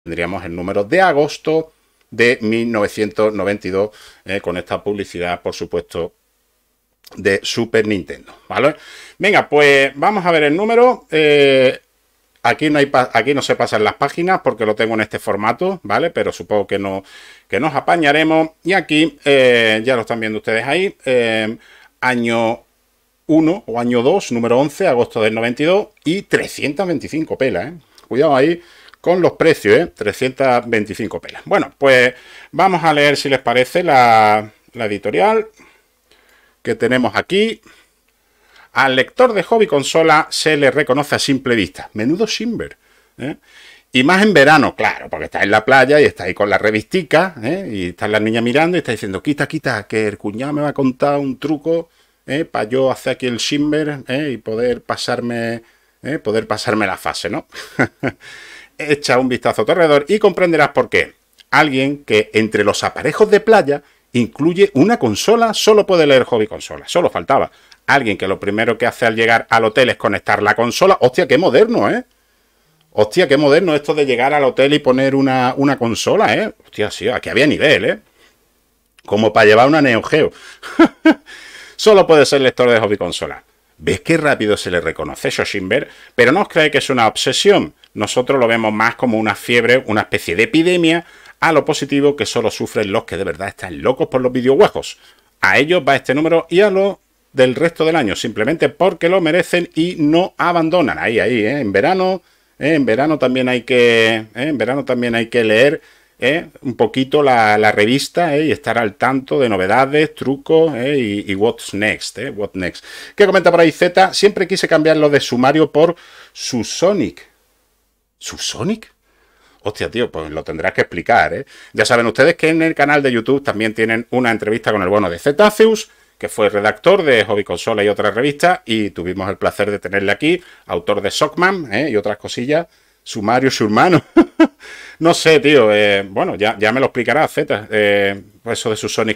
tendríamos el número de agosto de 1992 con esta publicidad, por supuesto, de Super Nintendo, ¿vale? Venga, pues vamos a ver el número. Aquí no se pasan las páginas porque lo tengo en este formato, ¿vale? Pero supongo que nos apañaremos. Y aquí, ya lo están viendo ustedes ahí, año 1 o año 2, número 11, agosto del 92, y 325 pelas, ¿eh? Cuidado ahí con los precios, ¿eh? 325 pelas. Bueno, pues vamos a leer, si les parece, la editorial que tenemos aquí. Al lector de hobby consola se le reconoce a simple vista. Menudo Shimber, ¿eh? Y más en verano, claro, porque está en la playa y está ahí con la revistica, ¿eh? Y están las niñas mirando y está diciendo, quita, que el cuñado me va a contar un truco, para yo hacer aquí el Shimber, y poder pasarme la fase, ¿no? Echa un vistazo a tu alrededor y comprenderás por qué. Alguien que entre los aparejos de playa incluye una consola solo puede leer hobby consola. Solo faltaba. Alguien que lo primero que hace al llegar al hotel es conectar la consola. Hostia, qué moderno, ¿eh? Hostia, qué moderno esto de llegar al hotel y poner una consola, ¿eh? Hostia, sí, aquí había nivel, ¿eh? Como para llevar una Neo Geo. Solo puede ser lector de hobby consola. ¿Ves qué rápido se le reconoce Shimber? Pero no os creáis que es una obsesión. Nosotros lo vemos más como una fiebre, una especie de epidemia, a lo positivo que solo sufren los que de verdad están locos por los videojuegos. A ellos va este número y a lo del resto del año, simplemente porque lo merecen y no abandonan. Ahí, ¿eh? En verano también hay que, leer un poquito la revista, y estar al tanto de novedades, trucos, y what's next, what next. ¿Qué comenta por ahí Z? Siempre quise cambiar lo de sumario por Susonic. ¿Susonic? Hostia, tío, pues lo tendrás que explicar, ¿eh? Ya saben ustedes que en el canal de YouTube también tienen una entrevista con el bueno de Zetaceus, que fue redactor de Hobby Consola y otras revistas, y tuvimos el placer de tenerle aquí, autor de Sockman, y otras cosillas, sumario, su hermano. No sé, tío, bueno, ya me lo explicará Z, eso de Susonic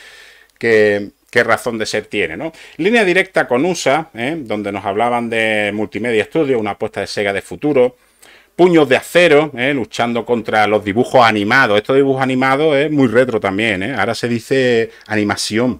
qué razón de ser tiene, ¿no? Línea directa con USA, donde nos hablaban de Multimedia Studio, una apuesta de Sega de futuro. Puños de acero, luchando contra los dibujos animados. Estos dibujos animados es muy retro también, ahora se dice animación.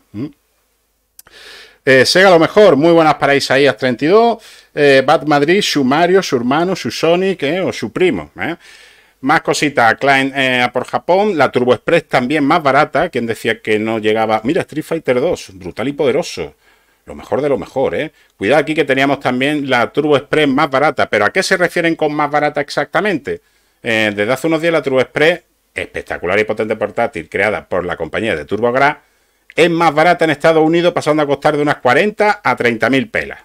Sega lo mejor, muy buenas para Isaías 32, Bad Madrid, su Mario, su hermano, su Sonic, o su primo. Más cositas, Klein por Japón, la Turbo Express también más barata, quien decía que no llegaba. Mira, Street Fighter 2, brutal y poderoso. Lo mejor de lo mejor, ¿eh? Cuidado aquí que teníamos también la Turbo Express más barata. ¿Pero a qué se refieren con más barata exactamente? Desde hace unos días la Turbo Express, espectacular y potente portátil, creada por la compañía de TurboGrafx, es más barata en Estados Unidos, pasando a costar de unas 40 a 30.000 pelas.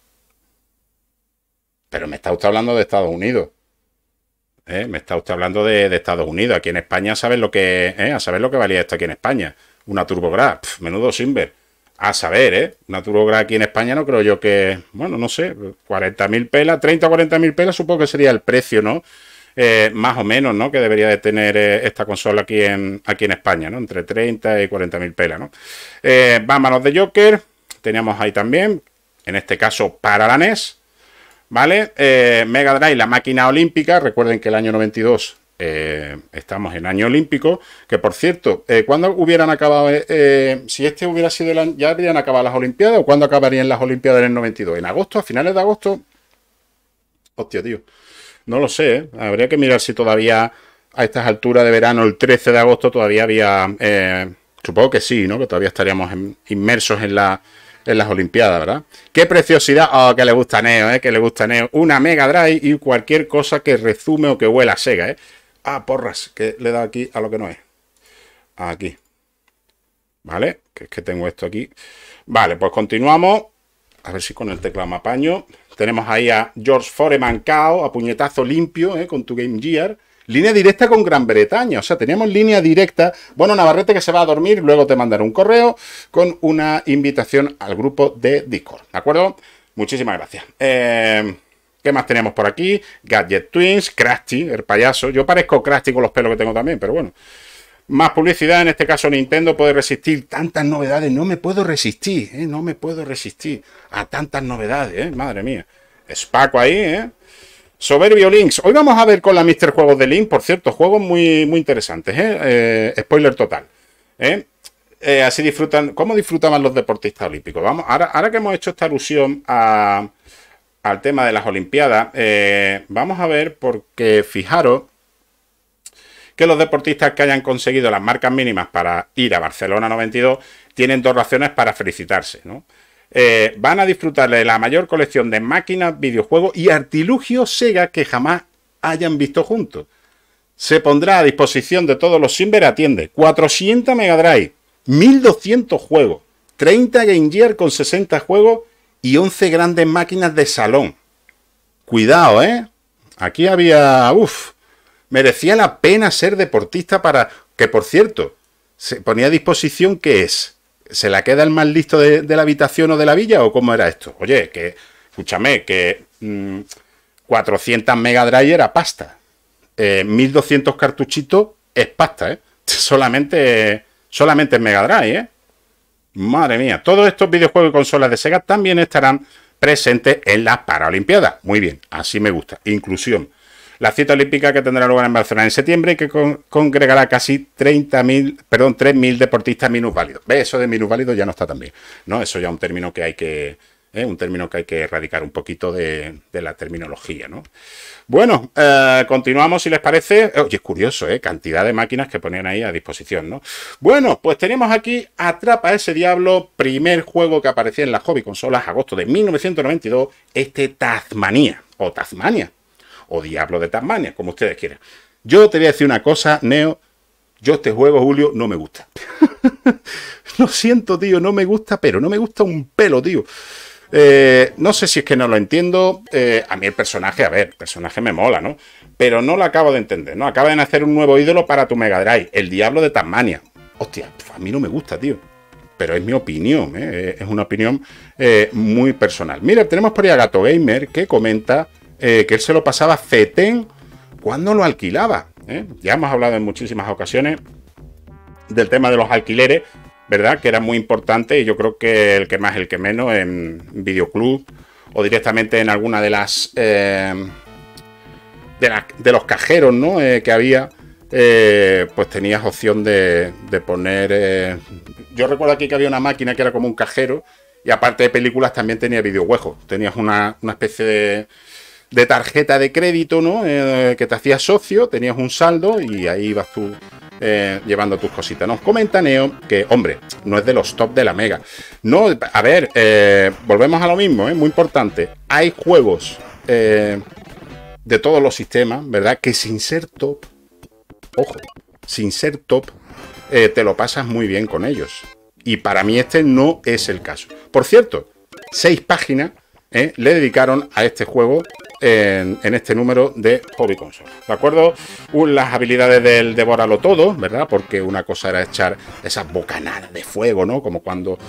Pero me está usted hablando de Estados Unidos. Me está usted hablando de Estados Unidos. Aquí en España a saber lo que valía esto aquí en España. Una TurboGrafx, menudo Simber. A saber, una TurboGrafx aquí en España no creo yo que, bueno, no sé, 40.000 pelas, 30 o 40.000 pelas supongo que sería el precio, ¿no? Más o menos, ¿no? Que debería de tener esta consola aquí en España, ¿no? Entre 30 y 40.000 pelas, ¿no? Vámonos de Joker, teníamos ahí también, en este caso para la NES, ¿vale? Mega Drive, la máquina olímpica, recuerden que el año 92... estamos en año olímpico, que por cierto, ¿cuándo hubieran acabado? Si este hubiera sido el año, ¿ya habrían acabado las Olimpiadas o cuándo acabarían las Olimpiadas en el 92? ¿En agosto? ¿A finales de agosto? Hostia, tío. No lo sé, ¿eh? Habría que mirar si todavía a estas alturas de verano, el 13 de agosto, todavía había... supongo que sí, ¿no? Que todavía estaríamos inmersos en las Olimpiadas, ¿verdad? ¡Qué preciosidad! ¡Oh, que le gusta a Neo, que le gusta a Neo! Una Mega Drive y cualquier cosa que rezume o que huela a Sega, Ah, porras, que le da aquí a lo que no es. Aquí. ¿Vale? Que es que tengo esto aquí. Vale, pues continuamos. A ver si con el teclado me apaño. Tenemos ahí a George Foreman Cao, a puñetazo limpio, con tu Game Gear. Línea directa con Gran Bretaña, o sea, teníamos línea directa. Bueno, Navarrete que se va a dormir, luego te mandaré un correo con una invitación al grupo de Discord, ¿de acuerdo? Muchísimas gracias. ¿Qué más tenemos por aquí? Gadget Twins, Krusty, el payaso. Yo parezco Krusty con los pelos que tengo también, pero bueno. Más publicidad, en este caso Nintendo puede resistir tantas novedades. No me puedo resistir, no me puedo resistir a tantas novedades, madre mía. Spaco ahí, Soberbio Links. Hoy vamos a ver con la Mister Juegos de Link, por cierto, juegos muy, muy interesantes, spoiler total. Así disfrutan. ¿Cómo disfrutaban los deportistas olímpicos? Vamos, ahora que hemos hecho esta alusión al tema de las Olimpiadas, vamos a ver, porque fijaros que los deportistas que hayan conseguido las marcas mínimas para ir a Barcelona 92 tienen 2 razones para felicitarse, ¿no? Van a disfrutar de la mayor colección de máquinas, videojuegos y artilugios Sega que jamás hayan visto juntos. Se pondrá a disposición de todos los Simber, atiende, 400 Mega Drive, 1200 juegos, 30 Game Gear con 60 juegos y 11 grandes máquinas de salón. Cuidado, Aquí había... merecía la pena ser deportista para... Que, por cierto, se ponía a disposición, ¿qué es? ¿Se la queda el más listo de la habitación o de la villa? ¿O cómo era esto? Oye, que... Escúchame, que... 400 Mega Drive era pasta. 1200 cartuchitos es pasta, Solamente en Mega Drive, Madre mía. Todos estos videojuegos y consolas de Sega también estarán presentes en las Paralimpiadas. Muy bien, así me gusta. Inclusión. La cita olímpica que tendrá lugar en Barcelona en septiembre y que congregará casi 3.000 deportistas minusválidos. ¿Ves? Eso de minusválido ya no está tan bien, ¿no? Eso ya es un término que hay que... erradicar un poquito de la terminología, ¿no? Bueno, continuamos si les parece. Oye, es curioso, cantidad de máquinas que ponían ahí a disposición, ¿no? Bueno, pues tenemos aquí Atrapa a ese diablo, primer juego que aparecía en las hobby consolas, agosto de 1992, Tasmania, o Diablo de Tasmania, como ustedes quieran. Yo te voy a decir una cosa, Neo, yo este juego, Julio, no me gusta. Lo siento, tío, no me gusta, pero no me gusta un pelo, tío. No sé si es que no lo entiendo. A mí el personaje me mola, ¿no? Pero no lo acabo de entender, ¿no? Acaban de hacer un nuevo ídolo para tu Mega Drive, el Diablo de Tasmania. Hostia, a mí no me gusta, tío. Pero es mi opinión, es una opinión muy personal. Mira, tenemos por ahí a Gato Gamer que comenta que él se lo pasaba fetén cuando lo alquilaba. Ya hemos hablado en muchísimas ocasiones del tema de los alquileres, ¿verdad? Que era muy importante y yo creo que el que más, el que menos en videoclub o directamente en alguna de las de los cajeros, ¿no? Que había, pues tenías opción de poner... yo recuerdo aquí que había una máquina que era como un cajero y aparte de películas también tenía videojuegos. Tenías una especie de tarjeta de crédito, ¿no? Que te hacías socio, tenías un saldo y ahí ibas tú llevando tus cositas. Nos comenta Neo que, hombre, no es de los top de la Mega. No, a ver, volvemos a lo mismo, muy importante. Hay juegos de todos los sistemas, ¿verdad? Que sin ser top, ojo, sin ser top, te lo pasas muy bien con ellos. Y para mí este no es el caso. Por cierto, 6 páginas le dedicaron a este juego en este número de Hobby Console, ¿de acuerdo? Las habilidades del Devóralo Todo, ¿verdad? Porque una cosa era echar esas bocanadas de fuego, ¿no? Como cuando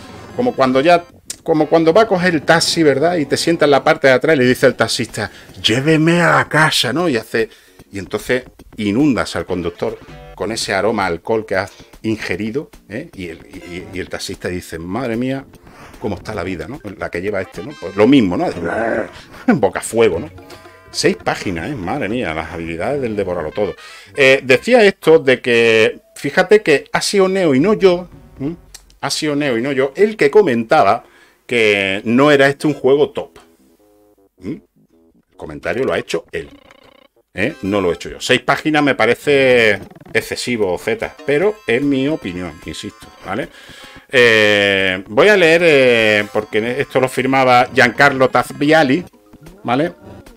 va a coger el taxi, ¿verdad? Y te sienta en la parte de atrás y le dice el taxista, lléveme a la casa, ¿no? Y entonces inundas al conductor con ese aroma a alcohol que has ingerido, y el taxista dice, madre mía, cómo está la vida, ¿no? La que lleva este, ¿no? Pues lo mismo, ¿no? Bocafuego, ¿no? 6 páginas, madre mía, las habilidades del Devóralo Todo. Decía esto de que, fíjate que ha sido Neo y no yo, el que comentaba que no era este un juego top. El comentario lo ha hecho él. No lo he hecho yo. 6 páginas me parece excesivo, Z, pero es mi opinión, insisto, ¿vale? Voy a leer, porque esto lo firmaba Giancarlo Tazviali, ¿vale?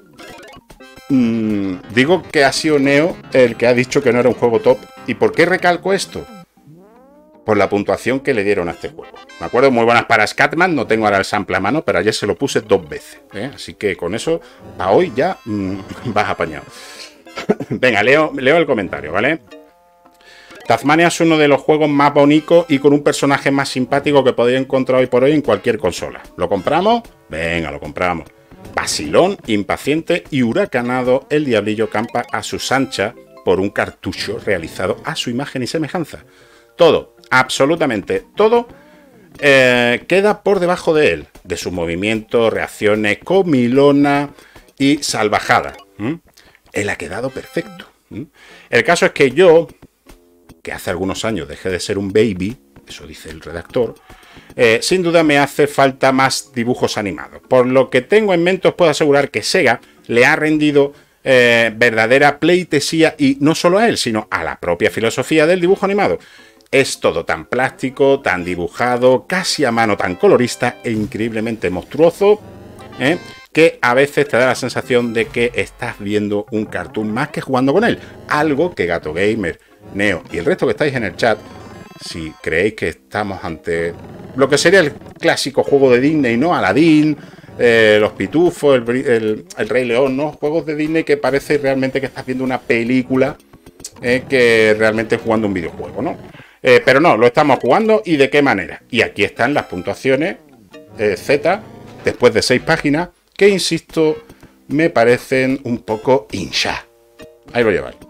Digo que ha sido Neo el que ha dicho que no era un juego top. ¿Y por qué recalco esto? Por la puntuación que le dieron a este juego. Me acuerdo, muy buenas para Scatman, no tengo ahora el sample a mano, pero ayer se lo puse 2 veces. Así que con eso, para hoy ya vas apañado. Venga, leo el comentario, ¿vale? Tasmania es uno de los juegos más bonitos y con un personaje más simpático que podéis encontrar hoy por hoy en cualquier consola. ¿Lo compramos? Venga, lo compramos. Vacilón, impaciente y huracanado, el diablillo campa a sus anchas por un cartucho realizado a su imagen y semejanza. Todo, absolutamente todo, queda por debajo de él, de sus movimientos, reacciones, comilona y salvajada. Él ha quedado perfecto. El caso es que yo, que hace algunos años dejé de ser un baby, eso dice el redactor, sin duda me hace falta más dibujos animados. Por lo que tengo en mente, os puedo asegurar que Sega le ha rendido verdadera pleitesía, y no solo a él, sino a la propia filosofía del dibujo animado. Es todo tan plástico, tan dibujado, casi a mano, tan colorista e increíblemente monstruoso, que a veces te da la sensación de que estás viendo un cartoon más que jugando con él. Algo que Gato Gamer, Neo y el resto que estáis en el chat, si creéis que estamos ante lo que sería el clásico juego de Disney, ¿no? Aladdin, los Pitufos, el Rey León, ¿no? Juegos de Disney que parece realmente que estás viendo una película que realmente jugando un videojuego, ¿no? Pero no, lo estamos jugando, y de qué manera. Y aquí están las puntuaciones Z, después de 6 páginas, que insisto, me parecen un poco hincha. Ahí lo lleváis.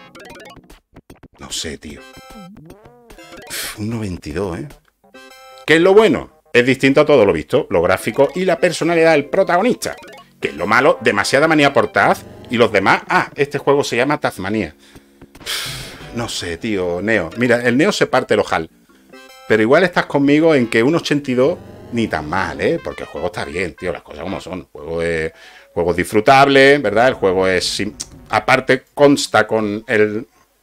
No sé, tío. Un 92, ¿Qué es lo bueno? Es distinto a todo lo visto, lo gráfico y la personalidad del protagonista. ¿Qué es lo malo? Demasiada manía por Taz, y los demás... Ah, este juego se llama Tazmanía. No sé, tío, Neo. Mira, el Neo se parte el ojal. Pero igual estás conmigo en que un 82 ni tan mal, porque el juego está bien, tío, las cosas como son. El juego es disfrutable, ¿verdad? El juego es... Aparte, consta con el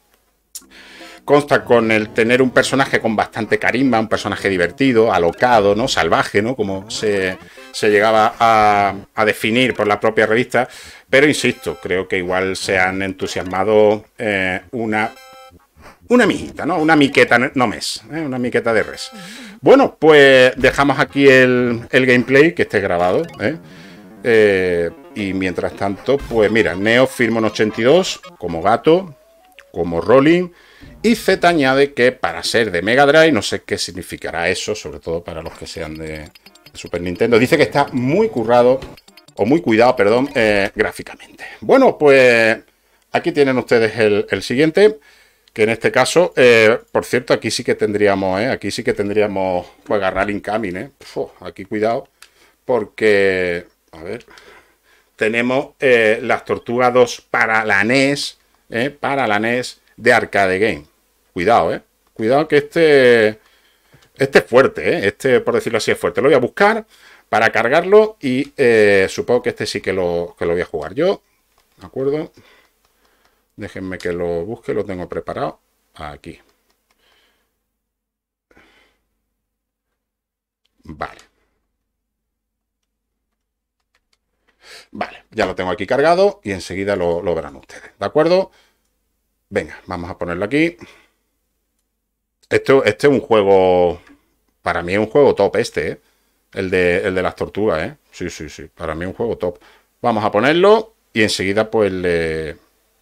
tener un personaje con bastante carisma, un personaje divertido, alocado, ¿no? Salvaje, ¿no? Como se llegaba a definir por la propia revista. Pero insisto, creo que igual se han entusiasmado una mijita, ¿no? Una miqueta, no mes, una miqueta de res. Bueno, pues dejamos aquí el gameplay, que esté grabado, y mientras tanto, pues mira, Neo firma un 82 como Gato, como Rolling, y Z añade que para ser de Mega Drive, no sé qué significará eso, sobre todo para los que sean de Super Nintendo, dice que está muy currado, o muy cuidado, perdón, gráficamente. Bueno, pues aquí tienen ustedes el siguiente, que en este caso, por cierto, aquí sí que tendríamos, pues agarrar incoming, aquí cuidado, porque, a ver, tenemos las Tortugas 2 para la NES, de Arcade Game. Cuidado, cuidado que este es fuerte, este, por decirlo así, es fuerte. Lo voy a buscar para cargarlo, y supongo que este sí que lo voy a jugar yo, ¿de acuerdo? Déjenme que lo busque, lo tengo preparado. Aquí. Vale. Vale, ya lo tengo aquí cargado, y enseguida lo verán ustedes, ¿de acuerdo? Venga, vamos a ponerlo aquí. Este es un juego... Para mí es un juego top el de las tortugas, Sí, sí, sí. Para mí es un juego top. Vamos a ponerlo, y enseguida pues le...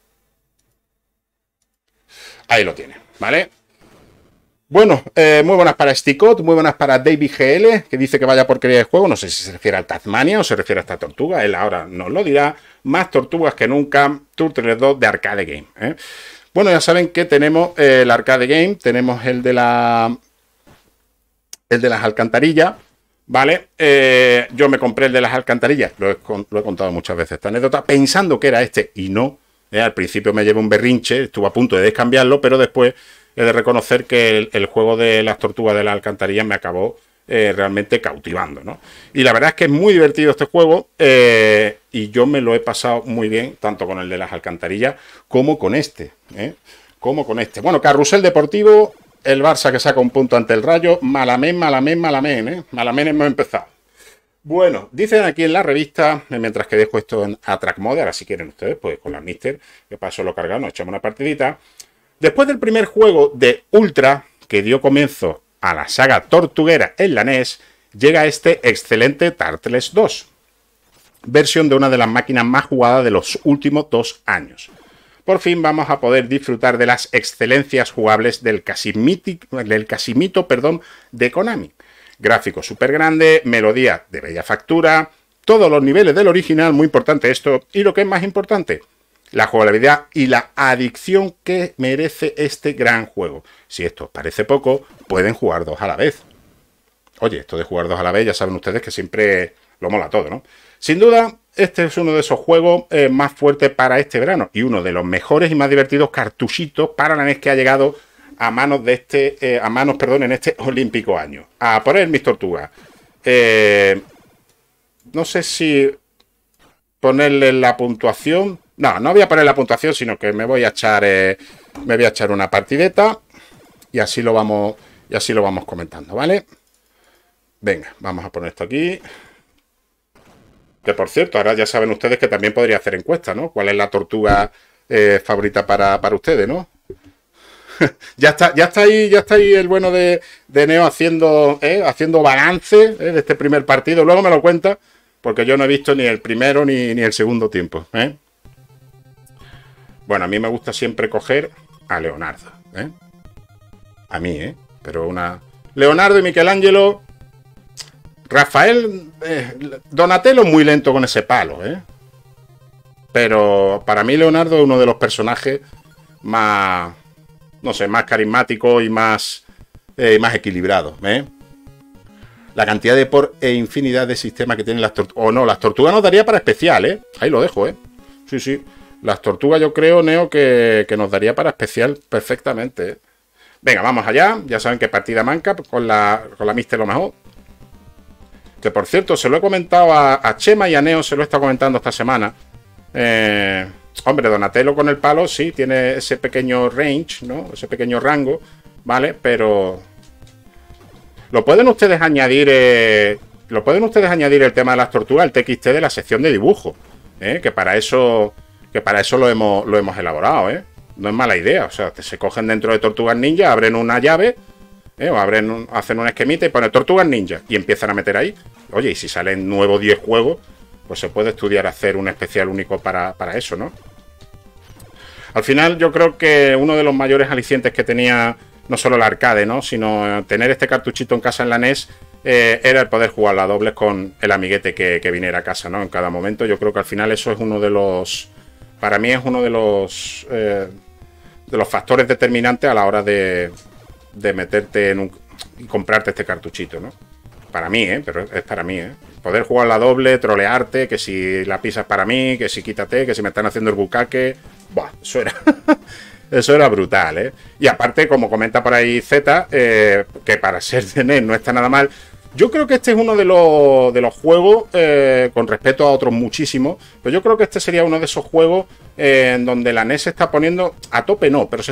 Ahí lo tiene, ¿vale? Bueno, muy buenas para Sticot, muy buenas para David GL, que dice que vaya porquería de juego. No sé si se refiere al Tazmania o se refiere a esta tortuga. Él ahora nos lo dirá. Más tortugas que nunca. Turtles 2 de Arcade Game. Bueno, ya saben que tenemos el Arcade Game. Tenemos el de las alcantarillas. ¿Vale? Yo me compré el de las alcantarillas. Lo he contado muchas veces esta anécdota, pensando que era este, y no. Al principio me llevé un berrinche, estuve a punto de descambiarlo, pero después he de reconocer que el juego de las tortugas de las alcantarillas me acabó realmente cautivando, ¿no? Y la verdad es que es muy divertido este juego, y yo me lo he pasado muy bien, tanto con el de las alcantarillas como con este. Bueno, carrusel deportivo, el Barça que saca un punto ante el Rayo, Malamén, Malamén hemos empezado. Bueno, dicen aquí en la revista, mientras que dejo esto en Attract Mode, ahora si quieren ustedes, pues con la Mister, que paso lo cargado, nos echamos una partidita. Después del primer juego de Ultra, que dio comienzo a la saga tortuguera en la NES, llega este excelente Turtles 2, versión de una de las máquinas más jugadas de los últimos 2 años. Por fin vamos a poder disfrutar de las excelencias jugables del casi mito de Konami. Gráfico súper grande, melodía de bella factura, todos los niveles del original, muy importante esto, y lo que es más importante, la jugabilidad y la adicción que merece este gran juego. Si esto os parece poco, pueden jugar 2 a la vez. Oye, esto de jugar 2 a la vez, ya saben ustedes que siempre lo mola todo, ¿no? Sin duda, este es uno de esos juegos más fuertes para este verano y uno de los mejores y más divertidos cartuchitos para la NES que ha llegado a manos de este, en este olímpico año. A poner mis tortugas. No sé si ponerle la puntuación. No, no voy a poner la puntuación, sino que me voy a echar una partideta y así lo vamos comentando, ¿vale? Venga, vamos a poner esto aquí. Que por cierto, ahora ya saben ustedes que también podría hacer encuesta, ¿no? ¿Cuál es la tortuga favorita para ustedes, ¿no? ya está ahí el bueno de Neo haciendo balance de este primer partido. Luego me lo cuenta, porque yo no he visto ni el primero ni el segundo tiempo. Bueno, a mí me gusta siempre coger a Leonardo. A mí, pero Leonardo y Michelangelo. Rafael, Donatello muy lento con ese palo, pero para mí Leonardo es uno de los personajes más, no sé, más carismáticos y más equilibrados, La cantidad de e infinidad de sistemas que tienen las tortugas. O no, las tortugas nos daría para especial, Ahí lo dejo, Sí. Las tortugas yo creo, Neo, que nos daría para especial perfectamente, Venga, vamos allá. Ya saben que partida manca con la Mister lo mejor. Que por cierto, se lo he comentado a Chema y a Neo, se lo he estado comentando esta semana. Hombre, Donatello con el palo, sí, tiene ese pequeño range, ¿no? Ese pequeño rango, ¿vale? Pero lo pueden ustedes añadir el tema de las tortugas, el TXT de la sección de dibujo, que para eso lo hemos elaborado, No es mala idea, o sea, se cogen dentro de Tortugas Ninja, abren una llave, o hacen un esquemita y ponen Tortugas Ninja y empiezan a meter ahí. Oye, y si salen nuevos 10 juegos, pues se puede estudiar hacer un especial único para eso, ¿no? Al final yo creo que uno de los mayores alicientes que tenía no solo el arcade, ¿no? Sino tener este cartuchito en casa en la NES, era el poder jugar a dobles con el amiguete que viniera a casa, ¿no? En cada momento. Yo creo que al final eso es uno de los... Para mí es uno de los factores determinantes a la hora de meterte y comprarte este cartuchito, ¿no? Para mí, pero es para mí, Poder jugar la doble, trolearte, que si la pisas para mí, que si quítate, que si me están haciendo el bucaque. Buah, eso era brutal, Y aparte, como comenta por ahí Z, que para ser de NES no está nada mal. Yo creo que este es uno de los juegos, con respecto a otros muchísimos, pero yo creo que este sería uno de esos juegos en donde la NES se está poniendo, a tope no, pero se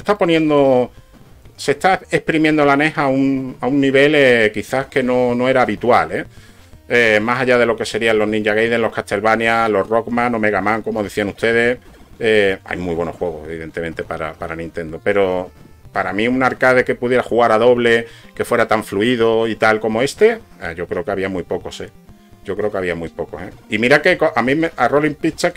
está exprimiendo la NES a un nivel quizás que no era habitual, más allá de lo que serían los Ninja Gaiden, los Castlevania, los Rockman o Mega Man, como decían ustedes. Hay muy buenos juegos, evidentemente, para Nintendo, pero para mí un arcade que pudiera jugar a doble, que fuera tan fluido y tal como este, yo creo que había muy pocos, Yo creo que había muy pocos, Y mira que a mí, a Rolling Pizza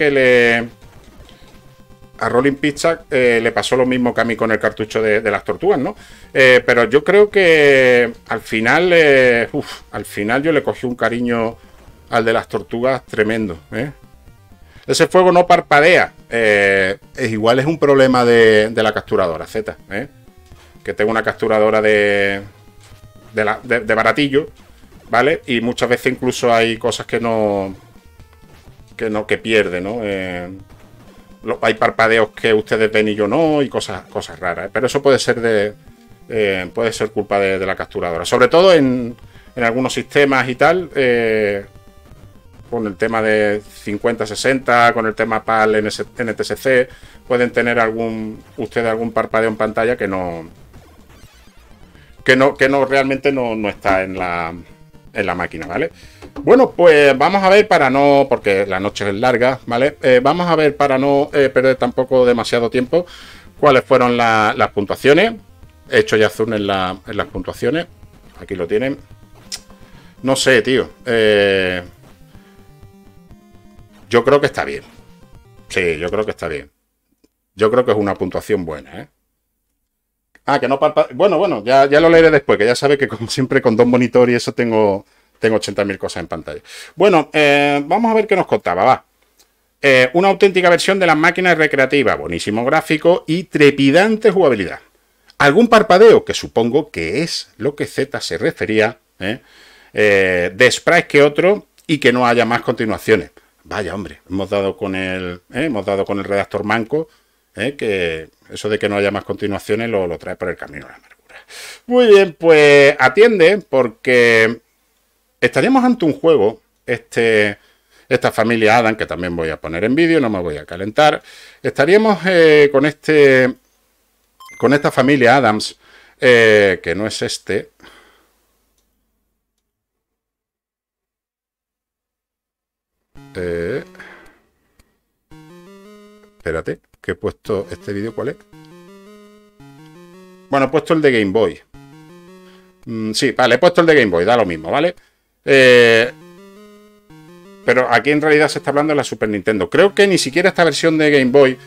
le pasó lo mismo que a mí con el cartucho de las tortugas, ¿no? Pero yo creo que al final yo le cogí un cariño al de las tortugas tremendo, Ese fuego no parpadea. Igual es un problema de la capturadora Z, que tengo una capturadora de baratillo, ¿vale? Y muchas veces incluso hay cosas que pierde, ¿no? Hay parpadeos que ustedes ven y yo no, y cosas raras, pero eso puede ser culpa de la capturadora, sobre todo en algunos sistemas y tal, con el tema de 50-60, con el tema PAL NTSC, pueden tener ustedes algún parpadeo en pantalla que realmente no está en la máquina, ¿vale? Bueno, pues vamos a ver porque la noche es larga, ¿vale? Vamos a ver para no perder tampoco demasiado tiempo cuáles fueron las puntuaciones. He hecho ya zoom en las puntuaciones. Aquí lo tienen. No sé, tío. Yo creo que está bien. Sí, yo creo que está bien. Yo creo que es una puntuación buena, que no Bueno, ya lo leeré después, que ya sabe que como siempre con dos monitores y eso tengo 80.000 cosas en pantalla. Bueno, vamos a ver qué nos contaba, va. Una auténtica versión de las máquinas recreativas, buenísimo gráfico y trepidante jugabilidad. Algún parpadeo, que supongo que es lo que Z se refería, de sprites que otro, y que no haya más continuaciones. Vaya, hombre, hemos dado con el redactor manco, que eso de que no haya más continuaciones lo trae por el camino de la amargura. Muy bien, pues atiende, porque estaríamos ante un juego, esta familia Adam, que también voy a poner en vídeo, no me voy a calentar. Estaríamos con esta familia Adams, que no es este. Espérate, que he puesto este vídeo, ¿cuál es? Bueno, he puesto el de Game Boy. Sí, vale, he puesto el de Game Boy, da lo mismo, ¿vale? Pero aquí en realidad se está hablando de la Super Nintendo. Creo que ni siquiera esta versión de Game Boy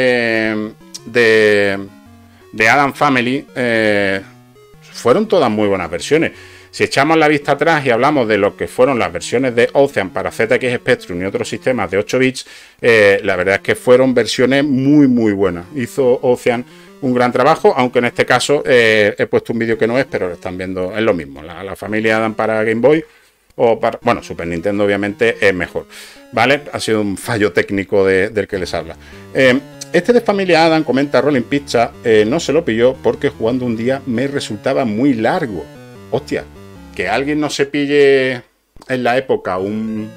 de Adam Family fueron todas muy buenas versiones. Si echamos la vista atrás y hablamos de lo que fueron las versiones de Ocean para ZX Spectrum y otros sistemas de 8 bits, la verdad es que fueron versiones muy muy buenas. Hizo Ocean un gran trabajo, aunque en este caso he puesto un vídeo que no es, pero lo están viendo, es lo mismo. La familia Adam para Game Boy o para, bueno, Super Nintendo obviamente es mejor, ¿vale? Ha sido un fallo técnico del que les habla. Este de familia Adam, comenta Rolling Pizza, no se lo pilló porque jugando un día me resultaba muy largo. Hostia, que alguien no se pille en la época un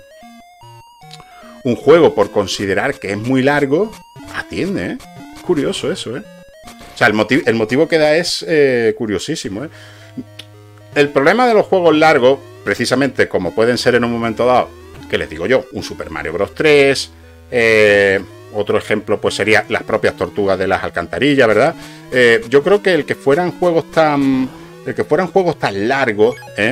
juego por considerar que es muy largo, atiende, ¿eh? Es curioso eso, ¿eh? O sea, el motivo que da es curiosísimo, ¿eh? El problema de los juegos largos, precisamente como pueden ser en un momento dado, que les digo yo, un Super Mario Bros. 3, otro ejemplo pues sería las propias Tortugas de las Alcantarillas, ¿verdad? Yo creo que el que fueran juegos tan largos,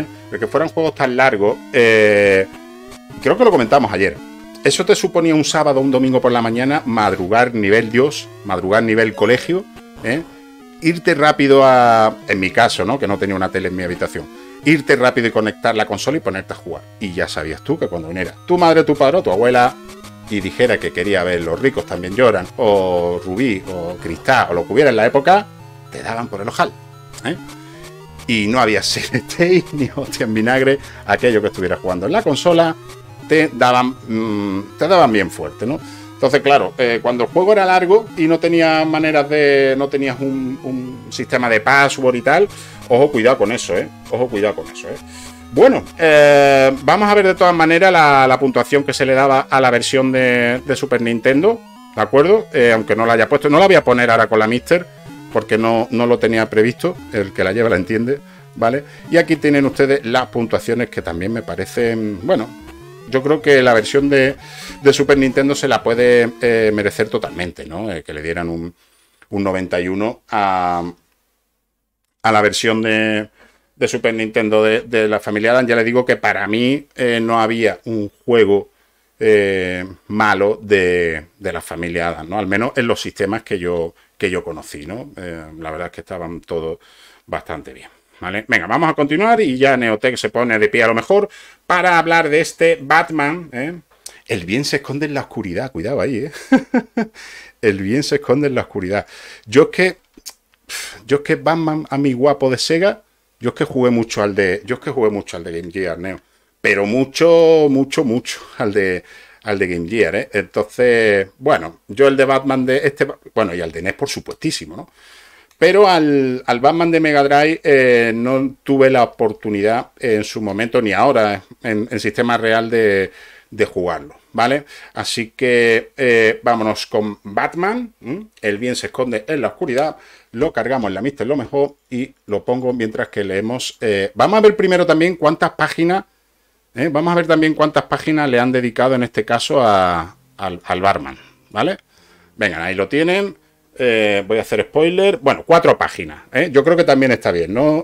creo que lo comentamos ayer. Eso te suponía un sábado o un domingo por la mañana, madrugar nivel Dios, madrugar nivel colegio, irte rápido en mi caso, ¿no? Que no tenía una tele en mi habitación, irte rápido y conectar la consola y ponerte a jugar. Y ya sabías tú que cuando viniera tu madre, tu padre o tu abuela y dijera que quería ver Los ricos también lloran, o Rubí, o Cristal, o lo que hubiera en la época, te daban por el ojal, y no había CNT ni hostia en vinagre. Aquello que estuvieras jugando en la consola te daban bien fuerte, ¿no? Entonces, claro, cuando el juego era largo y no tenías no tenías un sistema de password y tal, ojo, cuidado con eso, Ojo, cuidado con eso, Bueno, vamos a ver de todas maneras la puntuación que se le daba a la versión de Super Nintendo, ¿de acuerdo? Aunque no la haya puesto, no la voy a poner ahora con la Mister, porque no lo tenía previsto, el que la lleva la entiende, ¿vale? Y aquí tienen ustedes las puntuaciones que también me parecen, bueno, yo creo que la versión de Super Nintendo se la puede merecer totalmente, ¿no? Que le dieran un 91 a la versión de Super Nintendo de la familia Adam. Ya le digo que para mí no había un juego malo de la familia Adam, ¿no? Al menos en los sistemas que yo conocí, ¿no? La verdad es que estaban todos bastante bien, ¿vale? Venga, vamos a continuar y ya Neotech se pone de pie a lo mejor para hablar de este Batman, El bien se esconde en la oscuridad, cuidado ahí, El bien se esconde en la oscuridad. Yo es que Batman, a mi guapo de Sega, yo es que jugué mucho al de Game Gear, Neo, pero mucho al de Game Gear, Entonces, bueno, yo el de Batman de bueno, y al de NES por supuestísimo, ¿no? Pero al Batman de Mega Drive no tuve la oportunidad en su momento, ni ahora en sistema real de jugarlo, ¿vale? Así que vámonos con Batman, El bien se esconde en la oscuridad, lo cargamos en la Mister lo mejor y lo pongo mientras que leemos. Vamos a ver primero también cuántas páginas, le han dedicado en este caso al Batman, ¿vale? Venga, ahí lo tienen. Voy a hacer spoiler. Bueno, 4 páginas. Yo creo que también está bien, ¿no?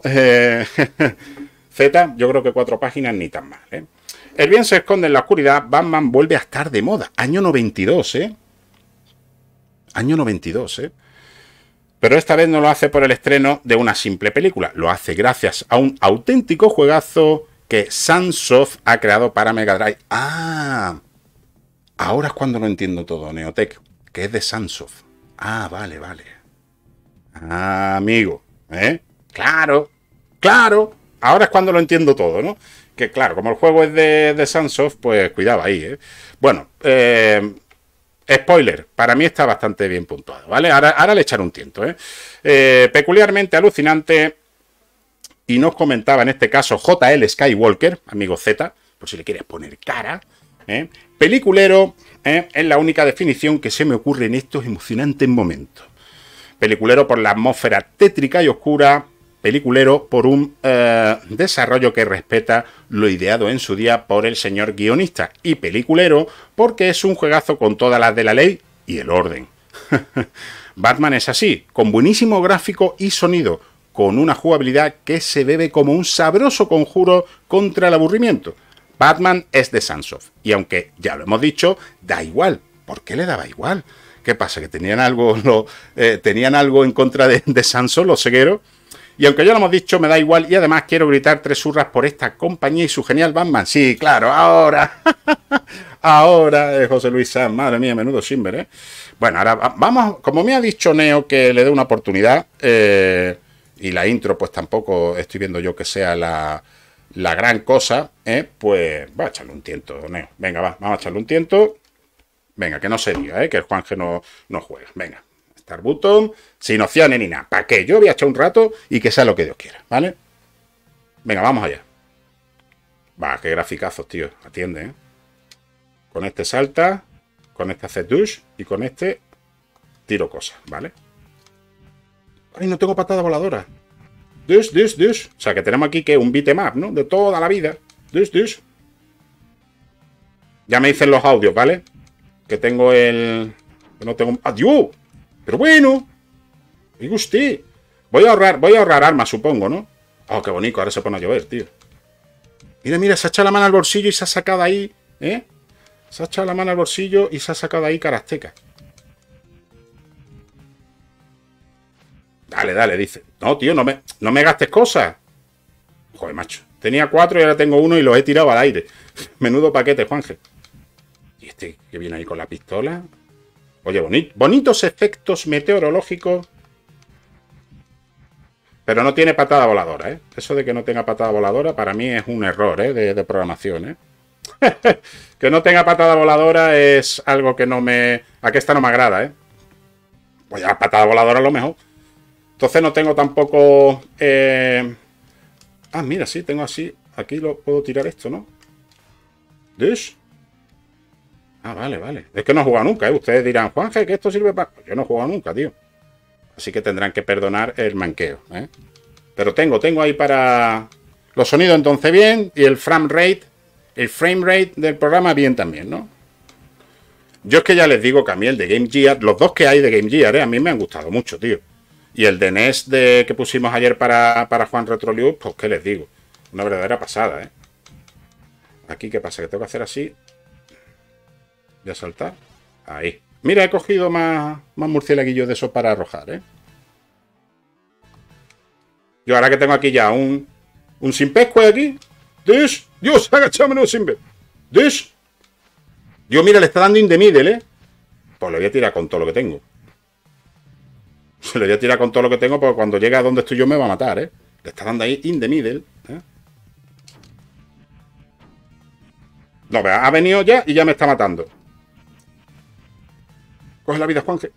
Z, yo creo que 4 páginas ni tan mal. El bien se esconde en la oscuridad. Batman vuelve a estar de moda. Año 92, Año 92, Pero esta vez no lo hace por el estreno de una simple película. Lo hace gracias a un auténtico juegazo que Sunsoft ha creado para Mega Drive. Ah, ahora es cuando lo entiendo todo, Neotech. Que es de Sunsoft. Ah, vale. Ah, amigo, Claro. Ahora es cuando lo entiendo todo, ¿no? Que claro, como el juego es de Sunsoft, pues cuidado ahí, ¿eh? Bueno, spoiler, para mí está bastante bien puntuado, ¿vale? Ahora le echaré un tiento, ¿eh? Peculiarmente alucinante, y nos comentaba en este caso JL Skywalker, amigo Z, por si le quieres poner cara, ¿eh? Peliculero, es la única definición que se me ocurre en estos emocionantes momentos. Peliculero por la atmósfera tétrica y oscura, peliculero por un desarrollo que respeta lo ideado en su día por el señor guionista, y peliculero porque es un juegazo con todas las de la ley y el orden. Batman es así, con buenísimo gráfico y sonido, con una jugabilidad que se bebe como un sabroso conjuro contra el aburrimiento. Batman es de Sunsoft, y aunque ya lo hemos dicho, da igual. ¿Por qué le daba igual? ¿Qué pasa? ¿Que tenían algo en contra de Sunsoft, los cegueros? Y aunque ya lo hemos dicho, me da igual, y además quiero gritar 3 hurras por esta compañía y su genial Batman. Sí, claro, ahora. Ahora, José Luis Sanz, madre mía, menudo Simber, ¿eh? Bueno, ahora vamos, como me ha dicho Neo que le dé una oportunidad, y la intro pues tampoco estoy viendo yo que sea la gran cosa, pues va a echarle un tiento, Neo. Venga, vamos a echarle un tiento. Venga, que no se diga, que el Juanje no juega. Venga, Start Button, sin opciones ni nada. ¿Para qué? Yo voy a echar un rato y que sea lo que Dios quiera, ¿vale? Venga, vamos allá. Va, qué graficazos, tío. Atiende, ¿eh? Con este salta, con este hace douche y con este tiro cosas, ¿vale? ¡Ay, no tengo patada voladora! Douche. O sea, que tenemos aquí que un beat'em-up, ¿no? De toda la vida. Douche. Ya me dicen los audios, ¿vale? Que tengo el... Que no tengo... ¡Adiós! Pero bueno. Digo usted. Voy a ahorrar armas, supongo, ¿no? Oh, qué bonito. Ahora se pone a llover, tío. Mira, se ha echado la mano al bolsillo y se ha sacado ahí, ¿eh? Se ha echado la mano al bolsillo y se ha sacado ahí Karateka. Dale, dice. No, tío, no me gastes cosas. Joder, macho. Tenía 4 y ahora tengo 1 y los he tirado al aire. Menudo paquete, Juanje. Y este que viene ahí con la pistola. Oye, bonitos efectos meteorológicos. Pero no tiene patada voladora, ¿eh? Eso de que no tenga patada voladora para mí es un error, ¿eh? De programación, ¿eh? Que no tenga patada voladora es algo que no me... A que esta no me agrada, ¿eh? Pues ya patada voladora a lo mejor. Entonces no tengo tampoco... Ah, mira, sí, tengo así. Aquí lo puedo tirar esto, ¿no? ¿Dish? Ah, vale. Es que no he jugado nunca, ¿eh? Ustedes dirán, Juanje, que esto sirve para... Yo no he jugado nunca, tío. Así que tendrán que perdonar el manqueo, ¿eh? Pero tengo ahí para... Los sonidos entonces bien. Y el frame rate del programa bien también, ¿no? Yo es que ya les digo que a mí el de Game Gear... Los dos que hay de Game Gear, a mí me han gustado mucho, tío. Y el de NES que pusimos ayer para Juan Retroliu, pues qué les digo. Una verdadera pasada, ¿eh? Aquí, ¿qué pasa? Que tengo que hacer así. Voy a saltar. Ahí. Mira, he cogido más murciélaguillos de esos para arrojar, ¿eh? Yo ahora que tengo aquí ya un Simpesque aquí. Dish. Dios, agachame un Simpe. Dish. Dios, mira, le está dando in the middle, ¿eh? Pues lo voy a tirar con todo lo que tengo. Se lo voy a tirar con todo lo que tengo porque cuando llegue a donde estoy yo me va a matar, ¿eh? Le está dando ahí in the middle, ¿eh? No, ha venido ya y ya me está matando. Coge la vida, Juanje.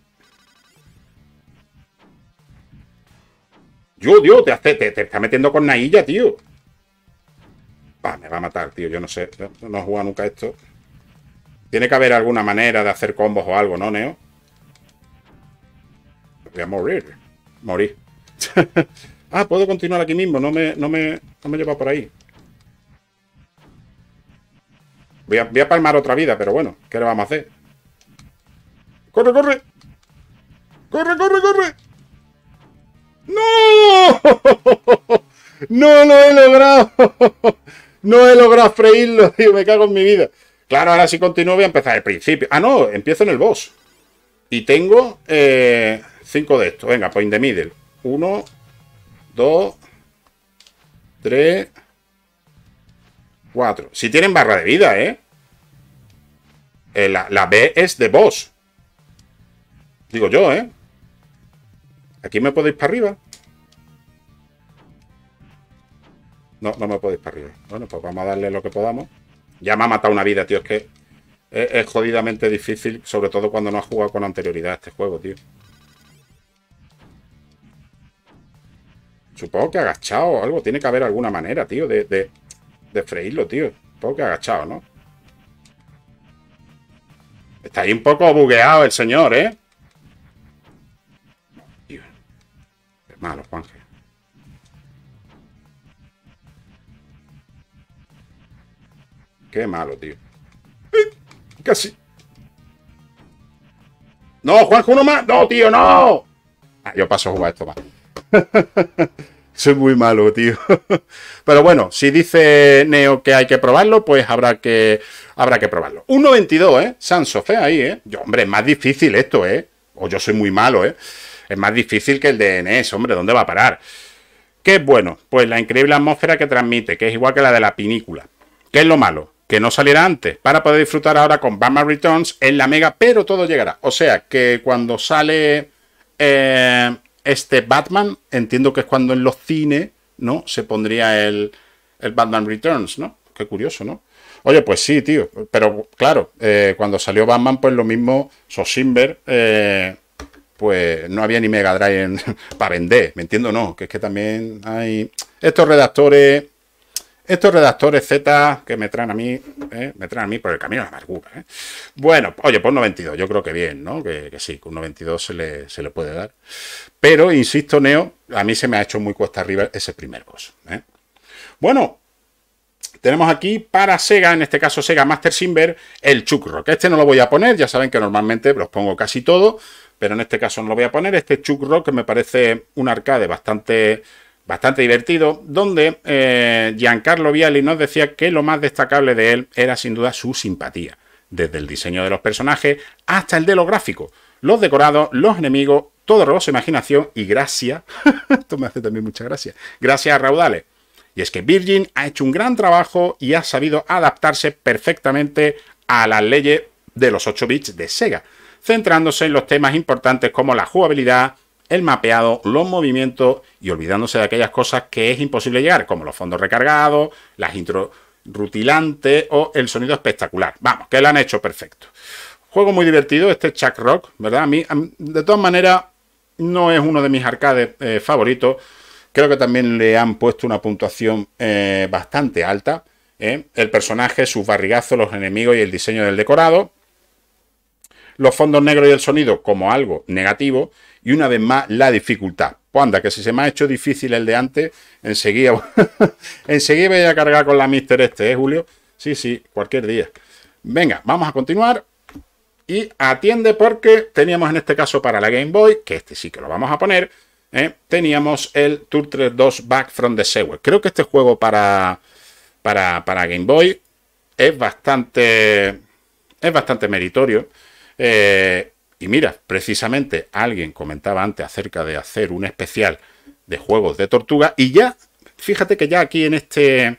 Dios, te está metiendo con Nailla, tío. Me va a matar, tío. Yo no sé. No he jugado nunca esto. Tiene que haber alguna manera de hacer combos o algo, ¿no, Neo? Voy a morir. Puedo continuar aquí mismo. No me lleva por ahí. Voy a palmar otra vida, pero bueno. ¿Qué le vamos a hacer? ¡Corre! ¡Corre! ¡No! ¡No lo he logrado! No he logrado freírlo, tío. Me cago en mi vida. Claro, ahora si continúo voy a empezar al principio. Ah, no, empiezo en el boss. Y tengo 5 de estos. Venga, pues in the middle. 1, 2, 3, 4. Si tienen barra de vida, ¿eh? La B es de boss. Digo yo, ¿eh? Aquí me podéis para arriba. No, no me puedo ir para arriba. Bueno, pues vamos a darle lo que podamos. Ya me ha matado una vida, tío. Es que es jodidamente difícil, sobre todo cuando no has jugado con anterioridad a este juego, tío. Supongo que agachado o algo. Tiene que haber alguna manera, tío, de freírlo, tío. Supongo que agachado, ¿no? Está ahí un poco bugueado el señor, ¿eh? Tío. Qué malo, Juanje. Qué malo, tío. Casi. No, Juanjo, uno más. No, tío, no. Ah, yo paso a jugar esto más. Soy muy malo, tío. Pero bueno, si dice Neo que hay que probarlo, pues habrá que probarlo. 1.22, ¿eh? Sansof, ahí, ¿eh? Yo, hombre, es más difícil esto, ¿eh? O yo soy muy malo, ¿eh? Es más difícil que el de NES, hombre, ¿dónde va a parar? ¿Qué es bueno? Pues la increíble atmósfera que transmite, que es igual que la de la pinícula. ¿Qué es lo malo? Que no saliera antes, para poder disfrutar ahora con Batman Returns en la Mega, pero todo llegará. O sea, que cuando sale este Batman, entiendo que es cuando en los cines, ¿no? Se pondría el Batman Returns, ¿no? Qué curioso, ¿no? Oye, pues sí, tío. Pero claro, cuando salió Batman, pues lo mismo, Sosimber, pues no había ni Mega Drive para vender, ¿me entiendo? No, que es que también hay estos redactores Z que me traen a mí por el camino de la amargura. Bueno, oye, pues 92, yo creo que bien, ¿no? Que sí, con 92 se le puede dar. Pero, insisto, Neo, a mí se me ha hecho muy cuesta arriba ese primer boss. Bueno, tenemos aquí para Sega, en este caso Sega Master Simber, el Chuck Rock. Este no lo voy a poner, ya saben que normalmente los pongo casi todo, pero en este caso no lo voy a poner. Este Chuck Rock que me parece un arcade bastante divertido, donde Giancarlo Vialli nos decía que lo más destacable de él era sin duda su simpatía, desde el diseño de los personajes hasta el de los gráficos, los decorados, los enemigos, todo rebosa imaginación y gracia, esto me hace también mucha gracia, gracias a raudales. Y es que Virgin ha hecho un gran trabajo y ha sabido adaptarse perfectamente a las leyes de los 8 bits de Sega, centrándose en los temas importantes como la jugabilidad, el mapeado, los movimientos y olvidándose de aquellas cosas que es imposible llegar, como los fondos recargados, las intros rutilantes o el sonido espectacular. Vamos, que lo han hecho perfecto. Juego muy divertido este Chuck Rock, ¿verdad? A mí, de todas maneras, no es uno de mis arcades favoritos. Creo que también le han puesto una puntuación bastante alta. El personaje, sus barrigazos, los enemigos y el diseño del decorado. Los fondos negros y el sonido como algo negativo. Y una vez más, la dificultad. Pues anda, que si se me ha hecho difícil el de antes, enseguida voy a cargar con la Mister Julio. Sí, cualquier día. Venga, vamos a continuar. Y atiende porque teníamos en este caso para la Game Boy, que este sí que lo vamos a poner, teníamos el Turtles 2 Back from the Sewer. Creo que este juego para Game Boy es bastante meritorio. Y mira, precisamente alguien comentaba antes acerca de hacer un especial de juegos de tortuga y ya, fíjate que ya aquí en este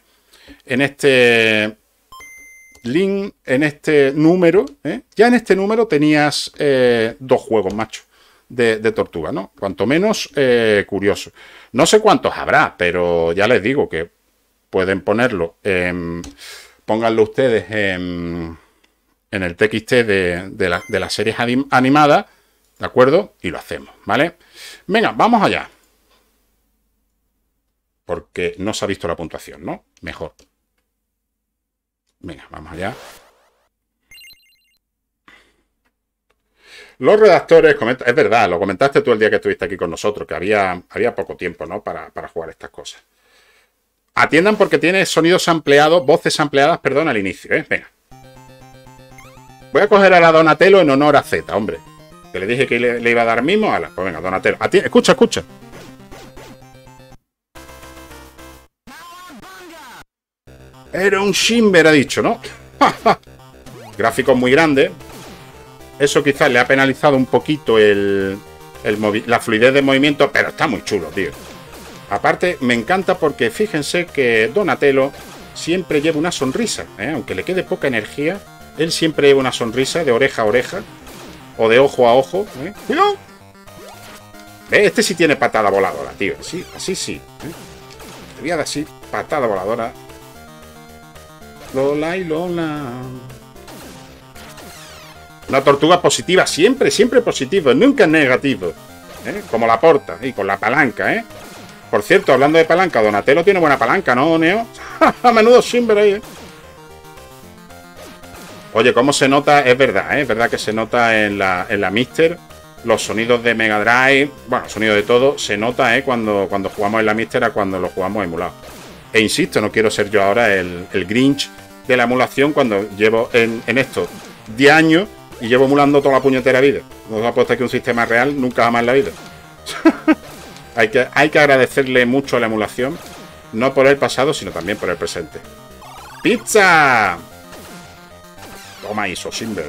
link, en este número, ya en este número tenías 2 juegos, macho, de tortuga, ¿no? Cuanto menos curioso. No sé cuántos habrá, pero ya les digo que pueden ponerlo, pónganlo ustedes en el TXT de las series animadas, ¿de acuerdo? Y lo hacemos, ¿vale? Venga, vamos allá. Porque no se ha visto la puntuación, ¿no? Mejor. Venga, vamos allá. Los redactores, es verdad, lo comentaste tú el día que estuviste aquí con nosotros, que había poco tiempo, ¿no? Para jugar estas cosas. Atiendan porque tiene sonidos ampliados, voces ampliadas, perdón, al inicio, Venga. Voy a coger a la Donatello en honor a Z, hombre. Que le dije que le iba a dar mimo. Pues venga, Donatello. Escucha. Era un Shimber, ha dicho, ¿no? Gráficos muy grandes. Eso quizás le ha penalizado un poquito la fluidez de movimiento, pero está muy chulo, tío. Aparte, me encanta porque fíjense que Donatello siempre lleva una sonrisa, aunque le quede poca energía. Él siempre lleva una sonrisa de oreja a oreja. O de ojo a ojo. ¡Cuidado! Este sí tiene patada voladora, tío. Sí, así sí. Te voy a dar así. Patada voladora. Lola y Lola. Una tortuga positiva, siempre, siempre positivo, nunca negativo. Como la porta y con la palanca, ¿eh? Por cierto, hablando de palanca, Donatello tiene buena palanca, ¿no, Neo? A menudo Simber ahí, ¿eh? Oye, ¿cómo se nota? Es verdad, ¿eh? Es verdad que se nota en la Mister. Los sonidos de Mega Drive, bueno, sonido de todo, se nota, cuando jugamos en la Mister a cuando lo jugamos emulado. E insisto, no quiero ser yo ahora el Grinch de la emulación cuando llevo en esto 10 años y llevo emulando toda la puñetera vida. No os apuesto que un sistema real nunca jamás en la vida. hay que agradecerle mucho a la emulación, no por el pasado, sino también por el presente. ¡Pizza! Toma eso, Simber.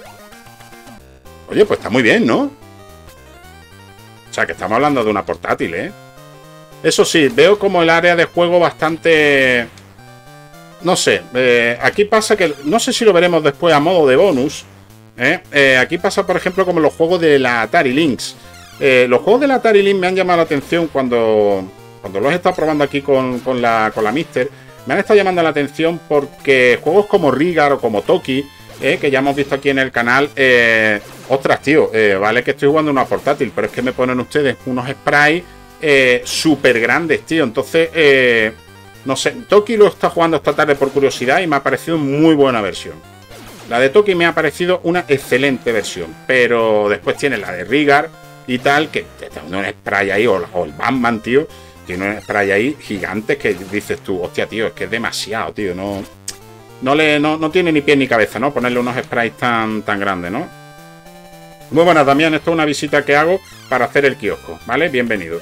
Oye, pues está muy bien, ¿no? O sea, que estamos hablando de una portátil, ¿eh? Eso sí, veo como el área de juego bastante... No sé, aquí pasa que... No sé si lo veremos después a modo de bonus. Aquí pasa, por ejemplo, como los juegos de la Atari Lynx. Los juegos de la Atari Lynx me han llamado la atención cuando los he estado probando aquí con la Mister. Me han estado llamando la atención porque juegos como Rigar o como Toki, que ya hemos visto aquí en el canal... ostras, tío, vale que estoy jugando una portátil, pero es que me ponen ustedes unos sprites súper grandes, tío. Entonces, no sé, Toki lo está jugando esta tarde por curiosidad y me ha parecido muy buena versión. La de Toki me ha parecido una excelente versión, pero después tiene la de Rigar y tal, que tiene un spray ahí, o el Batman, tío, tiene un spray ahí gigante que dices tú, hostia, tío, es que es demasiado, tío, no tiene ni pie ni cabeza, ¿no? Ponerle unos sprays tan grandes, ¿no? Muy buena, Damián, esto es una visita que hago para hacer el kiosco, ¿vale? Bienvenido.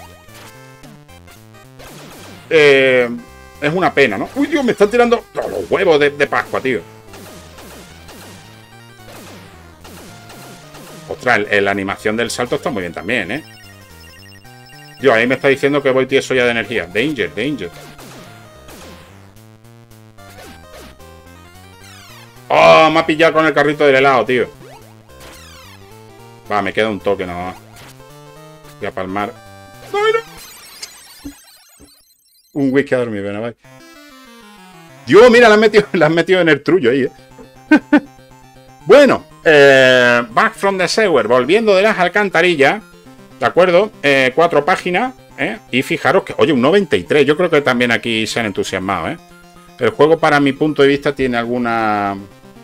Es una pena, ¿no? Uy, Dios, me están tirando los huevos de Pascua, tío. Ostras, la animación del salto está muy bien también, ¿eh? Dios, ahí me está diciendo que voy tieso ya de energía. Danger. ¡Oh! Me ha pillado con el carrito del helado, tío. Va, me queda un toque nada más. Voy a palmar. ¡No, no! Un whisky a dormir, ven, vale. Dios, mira, la has metido en el trullo ahí, Bueno, Back from the Sewer, volviendo de las alcantarillas, ¿de acuerdo? 4 páginas, y fijaros que, oye, un 93, yo creo que también aquí se han entusiasmado, El juego, para mi punto de vista, tiene algunas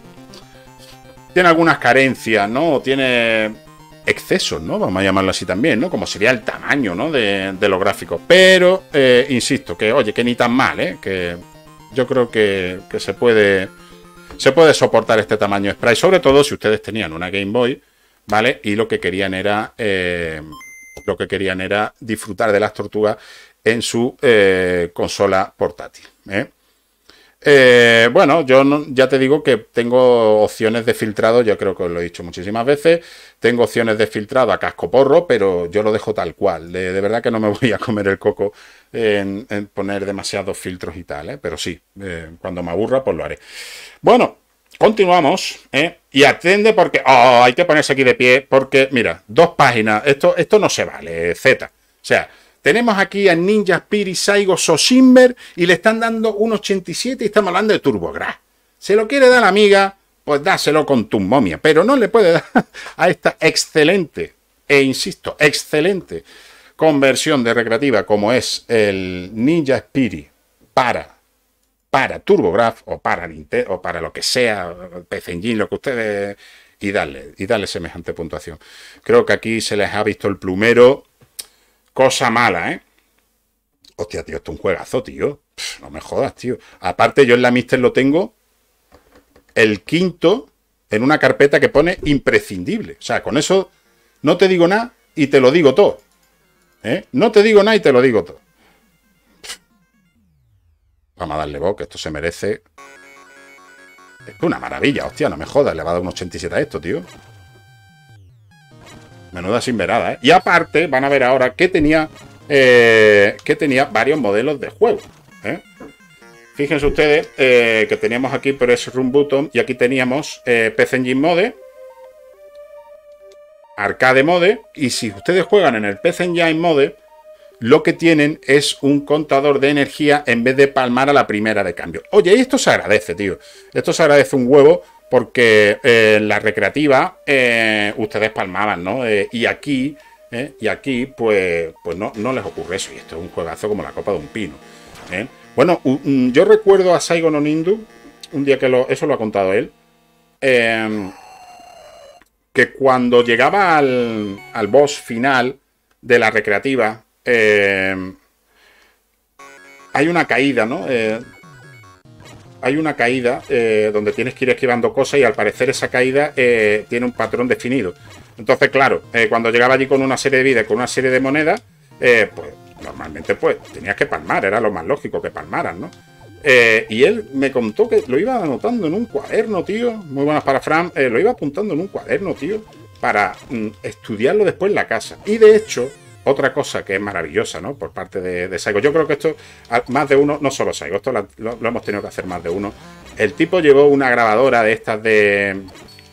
carencias, ¿no? O tiene excesos, ¿no? Vamos a llamarlo así también, ¿no? Como sería el tamaño, ¿no? De los gráficos. Pero, insisto, que, oye, que ni tan mal, que yo creo que se puede soportar este tamaño de sprite, sobre todo si ustedes tenían una Game Boy, ¿vale? Y lo que querían era disfrutar de las tortugas en su consola portátil, bueno, yo ya te digo que tengo opciones de filtrado, yo creo que os lo he dicho muchísimas veces, tengo opciones de filtrado a cascoporro, pero yo lo dejo tal cual, de verdad que no me voy a comer el coco en poner demasiados filtros y tal, pero sí, cuando me aburra pues lo haré. Bueno, continuamos, y atiende porque, hay que ponerse aquí de pie, porque mira, 2 páginas, esto no se vale, Z, o sea, tenemos aquí a Ninja Spirit Saigo Sosimber y le están dando un 87 y estamos hablando de TurboGrafx. Se lo quiere dar la amiga, pues dáselo con tu momia, pero no le puede dar a esta excelente, insisto, excelente conversión de recreativa como es el Ninja Spirit para TurboGrafx o para Nintendo o para lo que sea, PC Engine, lo que ustedes, y darle semejante puntuación. Creo que aquí se les ha visto el plumero. Cosa mala, Hostia, tío, esto es un juegazo, tío. No me jodas, tío. Aparte, yo en la Mister lo tengo el 5º en una carpeta que pone imprescindible. O sea, con eso no te digo nada y te lo digo todo. No te digo nada y te lo digo todo. Vamos a darle voz, que esto se merece. Es una maravilla, hostia, no me jodas. Le va a dar un 87 a esto, tío. Menuda sinverada, Y aparte, van a ver ahora que tenía varios modelos de juego, Fíjense ustedes que teníamos aquí Press Run Button y aquí teníamos PC Engine Mode, Arcade Mode, y si ustedes juegan en el PC Engine Mode, lo que tienen es un contador de energía en vez de palmar a la primera de cambio. Oye, y esto se agradece, tío. Esto se agradece un huevo porque en la recreativa ustedes palmaban, ¿no? Y aquí, pues no les ocurre eso. Y esto es un juegazo como la copa de un pino. Bueno, yo recuerdo a Saigo no Nindu, un día que eso lo ha contado él, que cuando llegaba al boss final de la recreativa, hay una caída, ¿no? Hay una caída donde tienes que ir esquivando cosas y al parecer esa caída tiene un patrón definido. Entonces, claro, cuando llegaba allí con una serie de vidas, con una serie de monedas, pues normalmente pues tenías que palmar, era lo más lógico que palmaran, ¿no? Y él me contó que lo iba anotando en un cuaderno, tío. Muy buenas para Fran. Lo iba apuntando en un cuaderno, tío, para estudiarlo después en la casa. Y de hecho, otra cosa que es maravillosa, ¿no? Por parte de Saigo. Yo creo que esto, más de uno, no solo Saigo, esto lo hemos tenido que hacer más de uno. El tipo llevó una grabadora de estas de...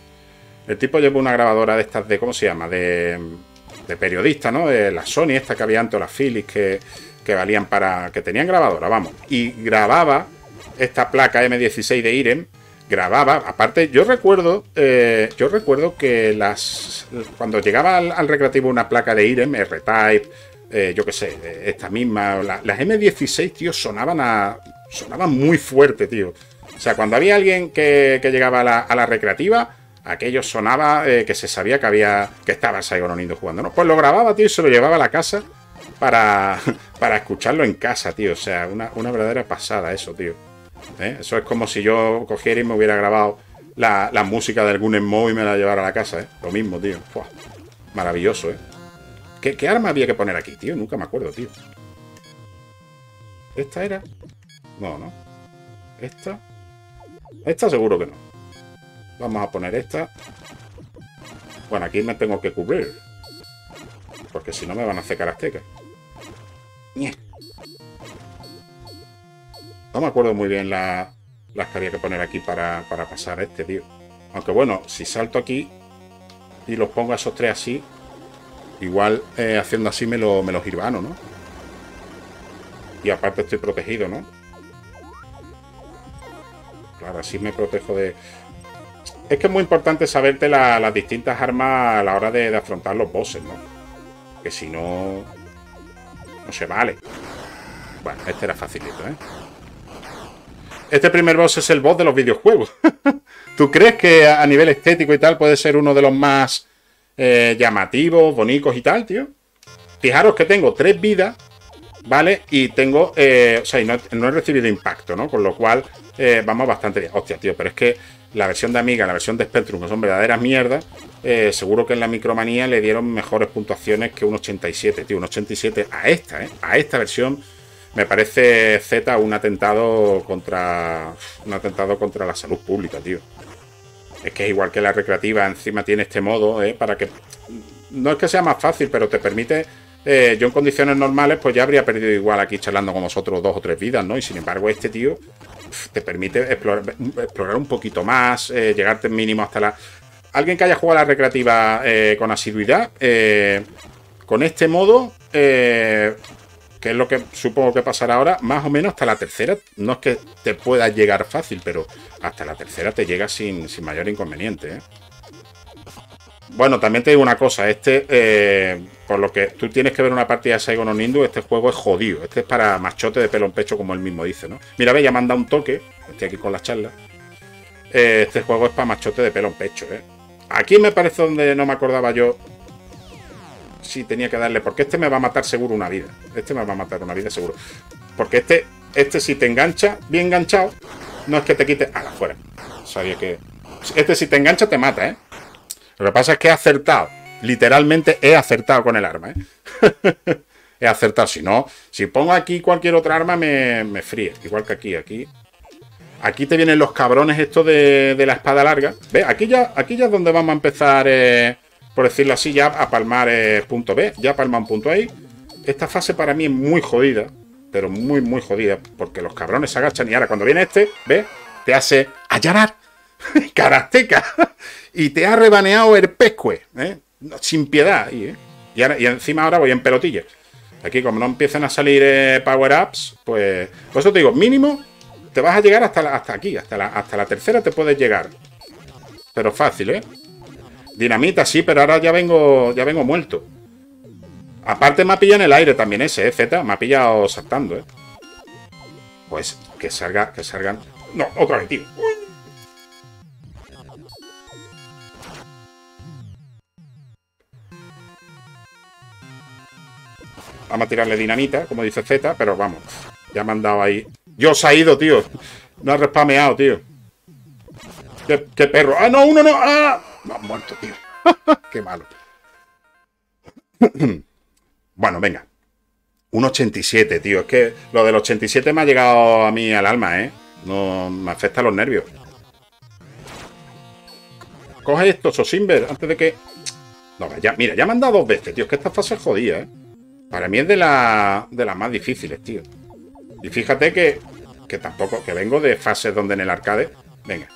¿cómo se llama? De periodista, ¿no? De la Sony, esta que había antes, o las Philips, que valían para... que tenían grabadora, vamos. Y grababa esta placa M16 de Irem, grababa, aparte, yo recuerdo que cuando llegaba al recreativo una placa de Irem, R-Type, yo qué sé, esta misma, las M16, tío, sonaban muy fuerte, tío. O sea, cuando había alguien que llegaba a la recreativa, aquello sonaba que se sabía que estaba Saigo no Nindu jugando, ¿no? Pues lo grababa, tío, y se lo llevaba a la casa para escucharlo en casa, tío. O sea, una verdadera pasada eso, tío. Eso es como si yo cogiera y me hubiera grabado la música de algún emo y me la llevara a la casa, Lo mismo, tío. Fua, maravilloso, ¿Qué arma había que poner aquí, tío? Nunca me acuerdo, tío. ¿Esta era? No. ¿Esta? Esta seguro que no. Vamos a poner esta. Bueno, aquí me tengo que cubrir, porque si no me van a hacer carastecas. No me acuerdo muy bien las que había que poner aquí para pasar tío. Aunque bueno, si salto aquí y los pongo a esos tres así, igual haciendo así me los hirvano, ¿no? Y aparte estoy protegido, ¿no? Claro, así me protejo de... Es que es muy importante saberte las distintas armas a la hora de afrontar los bosses, ¿no? Que si no... no se vale. Bueno, este era facilito, Este primer boss es el boss de los videojuegos. ¿Tú crees que a nivel estético y tal puede ser uno de los más llamativos, bonitos y tal, tío? Fijaros que tengo 3 vidas, ¿vale? Y tengo... o sea, y no he recibido impacto, ¿no? Con lo cual vamos bastante bien. Hostia, tío, pero es que la versión de Amiga, la versión de Spectrum, que son verdaderas mierdas, seguro que en la Micromanía le dieron mejores puntuaciones que un 87, tío. Un 87 a esta versión. Me parece Z un atentado contra la salud pública, tío. Es que es igual que la recreativa, encima tiene este modo, para que... No es que sea más fácil, pero te permite... yo en condiciones normales, pues ya habría perdido igual aquí charlando con vosotros 2 o 3 vidas, ¿no? Y sin embargo, este tío te permite explorar un poquito más, llegarte mínimo hasta la... Alguien que haya jugado a la recreativa con asiduidad, con este modo... que es lo que supongo que pasará ahora, más o menos hasta la tercera. No es que te pueda llegar fácil, pero hasta la tercera te llega sin mayor inconveniente, Bueno, también te digo una cosa, por lo que tú tienes que ver una partida de Saigo no Nindu, este juego es jodido. Este es para machote de pelo en pecho, como él mismo dice, ¿no? Mira, ve, ya me han dado un toque, estoy aquí con las charlas. Este juego es para machote de pelo en pecho, Aquí me parece donde no me acordaba yo. Sí, tenía que darle, porque este me va a matar seguro una vida. Este me va a matar una vida seguro. Porque este si te engancha, bien enganchado, no es que te quite... ¡Hala, fuera! Sabía que... Este si te engancha te mata, Lo que pasa es que he acertado. Literalmente he acertado con el arma, He acertado. Si no, si pongo aquí cualquier otra arma me fríe. Igual que aquí. Aquí te vienen los cabrones estos de la espada larga. ¿Ves? Aquí ya es donde vamos a empezar... por decirlo así, ya a palmar punto B, ya palma un punto ahí. Esta fase para mí es muy jodida, pero muy, muy jodida, porque los cabrones se agachan y ahora cuando viene ¿ves? Te hace allanar, karateca, y te ha rebaneado el pescue, sin piedad, y encima ahora voy en pelotilla. Aquí, como no empiezan a salir power-ups, pues... Por eso te digo, mínimo, te vas a llegar hasta aquí. Hasta la tercera te puedes llegar. Pero fácil, ¿eh? Dinamita, sí, pero ahora ya vengo muerto. Aparte me ha pillado en el aire también ese, Z. Me ha pillado saltando, ¿eh? Pues que salgan... No, otra vez, tío. Vamos a tirarle dinamita, como dice Z, pero vamos. Ya me han dado ahí. Yo se ha ido, tío. No ha respameado, tío. ¡Qué perro! ¡Ah, no! ¡Uno no! ¡Ah! No ha muerto, tío. ¡Qué malo! Bueno, venga. 1,87, tío. Es que lo del 87 me ha llegado a mí al alma, ¿eh? No me afecta los nervios. Coge esto, Sosimber, antes de que... No, ya, mira, ya me han dado 2 veces, tío. Es que esta fase es jodida, ¿eh? Para mí es de las más difíciles, tío. Y fíjate que tampoco... Que vengo de fases donde en el arcade... Venga.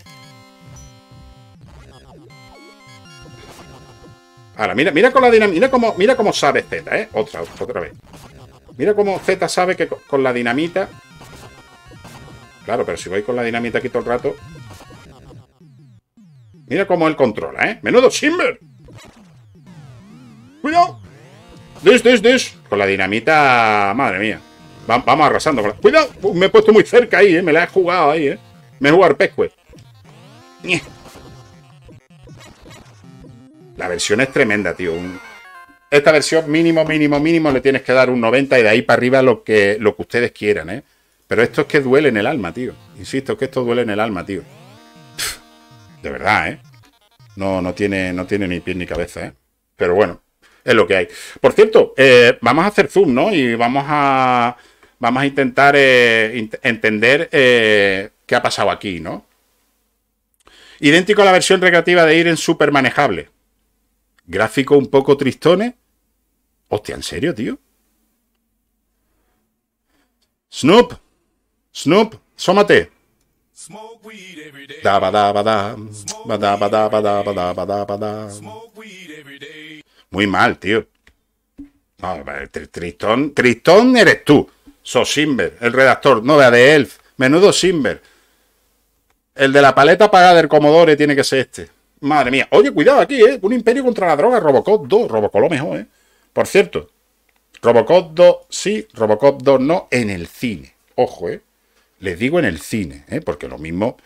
Ahora, mira con la dinamita... Mira cómo sabe Z, ¿eh? Otra vez. Mira cómo Z sabe que con la dinamita... Claro, pero si voy con la dinamita aquí todo el rato... Mira cómo él controla, ¿eh? ¡Menudo Simber! ¡Cuidado! ¡Dish! Con la dinamita... Madre mía. Vamos arrasando. ¡Cuidado! Me he puesto muy cerca ahí, ¿eh? Me la he jugado ahí, ¿eh? Me he jugado al pescue. La versión es tremenda, tío. Esta versión mínimo le tienes que dar un 90 y de ahí para arriba lo que ustedes quieran, ¿eh? Pero esto es que duele en el alma, tío. Insisto, es que esto duele en el alma, tío. De verdad, ¿eh? No tiene ni pie ni cabeza, ¿eh? Pero bueno, es lo que hay. Por cierto, vamos a hacer zoom, ¿no? Y vamos a intentar entender qué ha pasado aquí, ¿no? Idéntico a la versión recreativa de Iren, súper manejable. Gráfico un poco tristones. Hostia, ¿en serio, tío? Snoop, sómate. Muy mal, tío. No, Tristón eres tú. Sosimber, el redactor. No, vea de Elf. Menudo Simber. El de la paleta apagada del Commodore tiene que ser este. Madre mía. Oye, cuidado aquí, ¿eh? Un imperio contra la droga. Robocop 2. Robocop lo mejor, ¿eh? Por cierto. Robocop 2 sí, Robocop 2 no, en el cine. Ojo, ¿eh? Les digo en el cine, ¿eh? Porque lo mismo...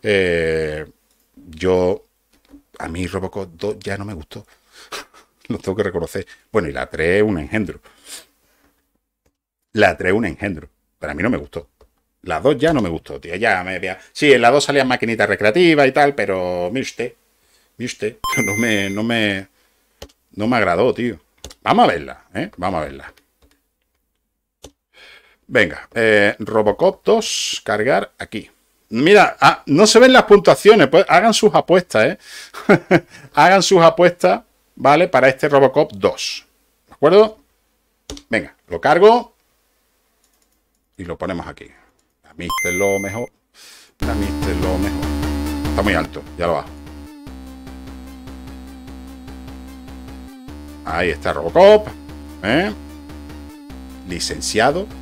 A mí Robocop 2 ya no me gustó. Lo tengo que reconocer. Bueno, y la 3 es un engendro. La 3 es un engendro. Pero a mí no me gustó. La 2 ya no me gustó, tío. Sí, en la 2 salían maquinitas recreativas y tal, pero... Mire usted. No me agradó, tío. Vamos a verla, ¿eh? Vamos a verla. Venga, Robocop 2, cargar aquí. Mira, no se ven las puntuaciones, pues hagan sus apuestas, ¿eh? Hagan sus apuestas, ¿vale? Para este Robocop 2. ¿De acuerdo? Venga, lo cargo y lo ponemos aquí. La Mister lo mejor. La Mister lo mejor. Está muy alto, ya lo bajo. Ahí está Robocop, ¿eh? Licenciado.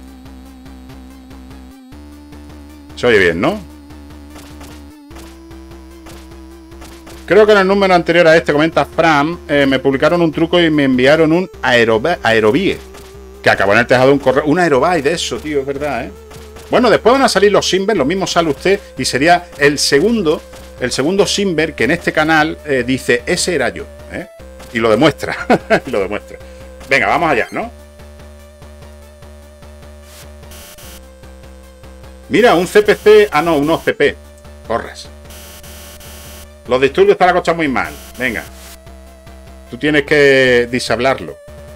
Se oye bien, ¿no? Creo que en el número anterior a este, comenta Fran, me publicaron un truco y me enviaron un aerobie. Que acabó en el tejado de un correo. Un aerobie de eso, tío, es verdad, ¿eh? Bueno, después van a salir los Simber, lo mismo sale usted y sería el segundo Simber que en este canal dice, ese era yo, ¿eh? Y lo demuestra. Y lo demuestra. Venga, vamos allá, ¿no? Mira, un CPC... Ah, no, un OCP. Corres. Los disturbios están la cosa muy mal. Venga. Tú tienes que disablarlo.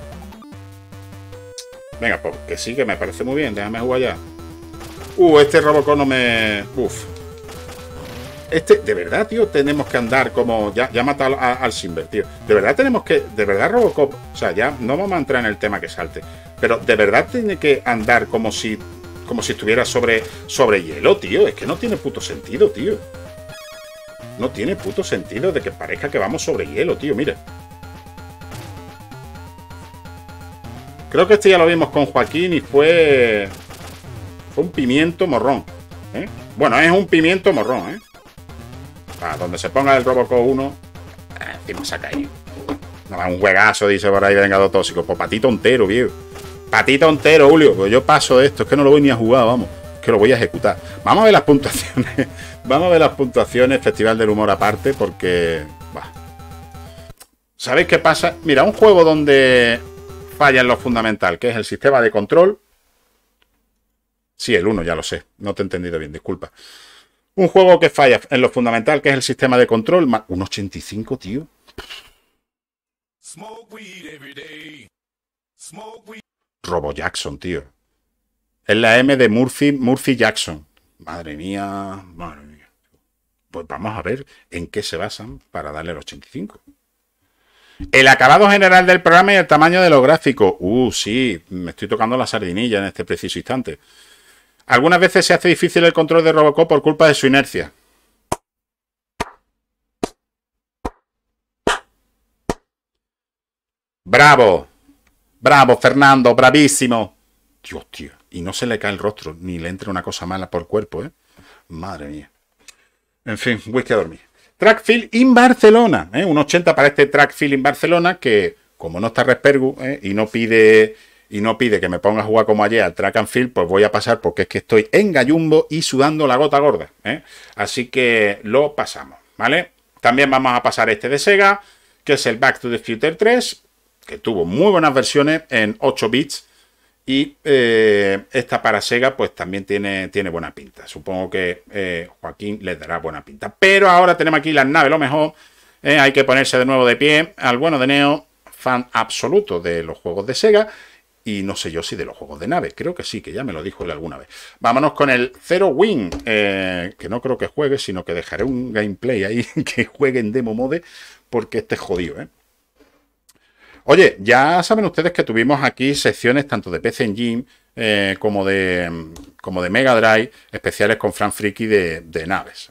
Venga, pues que sí, que me parece muy bien. Déjame jugar ya. Este Robocop no me... Uf. De verdad, tío, tenemos que andar como... Ya mata al Simber, tío. De verdad tenemos que... De verdad, Robocop... O sea, ya no vamos a entrar en el tema que salte. Pero de verdad tiene que andar como si estuviera sobre hielo, tío. Es que no tiene puto sentido, tío. No tiene puto sentido de que parezca que vamos sobre hielo, tío. Mira. Creo que este ya lo vimos con Joaquín y fue un pimiento morrón. ¿Eh? Bueno, es un pimiento morrón, ¿eh? Donde se ponga el Robocop 1, encima se ha caído. No, un juegazo, dice por ahí Vengado Tóxico. Pues patito entero, viejo. Patito entero, Julio. Pues yo paso de esto, es que no lo voy ni a jugar, vamos. Es que lo voy a ejecutar. Vamos a ver las puntuaciones. Vamos a ver las puntuaciones, Festival del Humor aparte, porque... Bah. ¿Sabéis qué pasa? Mira, un juego donde falla en lo fundamental, que es el sistema de control. Sí, el 1, ya lo sé. No te he entendido bien, disculpa. Un juego que falla en lo fundamental, que es el sistema de control. Un 85, tío. Robo Jackson, tío. Es la M de Murphy Jackson. Madre mía, madre mía. Pues vamos a ver en qué se basan para darle el 85. El acabado general del programa y el tamaño de los gráficos. Sí, me estoy tocando la sardinilla en este preciso instante. Algunas veces se hace difícil el control de Robocop por culpa de su inercia. ¡Bravo! ¡Bravo, Fernando! ¡Bravísimo! Dios, tío. Y no se le cae el rostro, ni le entra una cosa mala por el cuerpo, ¿eh? Madre mía. En fin, whisky a dormir. Trackfield in Barcelona, ¿eh? Un 80 para este Trackfield in Barcelona que, como no está Respergu, y no pide que me ponga a jugar como ayer al Track and Field, pues voy a pasar porque es que estoy en gallumbo y sudando la gota gorda, ¿eh? Así que lo pasamos, ¿vale? También vamos a pasar este de Sega, que es el Back to the Future 3, que tuvo muy buenas versiones en 8 bits. Y esta para Sega pues también tiene buena pinta. Supongo que Joaquín les dará buena pinta. Pero ahora tenemos aquí las naves, lo mejor. Hay que ponerse de nuevo de pie al bueno de Neo, fan absoluto de los juegos de Sega. Y no sé yo si de los juegos de nave. Creo que sí, que ya me lo dijo él alguna vez. Vámonos con el Zero Wing. Que no creo que juegue, sino que dejaré un gameplay ahí que juegue en demo mode. Porque este es jodido, ¿eh? Oye, ya saben ustedes que tuvimos aquí secciones tanto de PC Engine como de Mega Drive, especiales con Fran Friki de naves.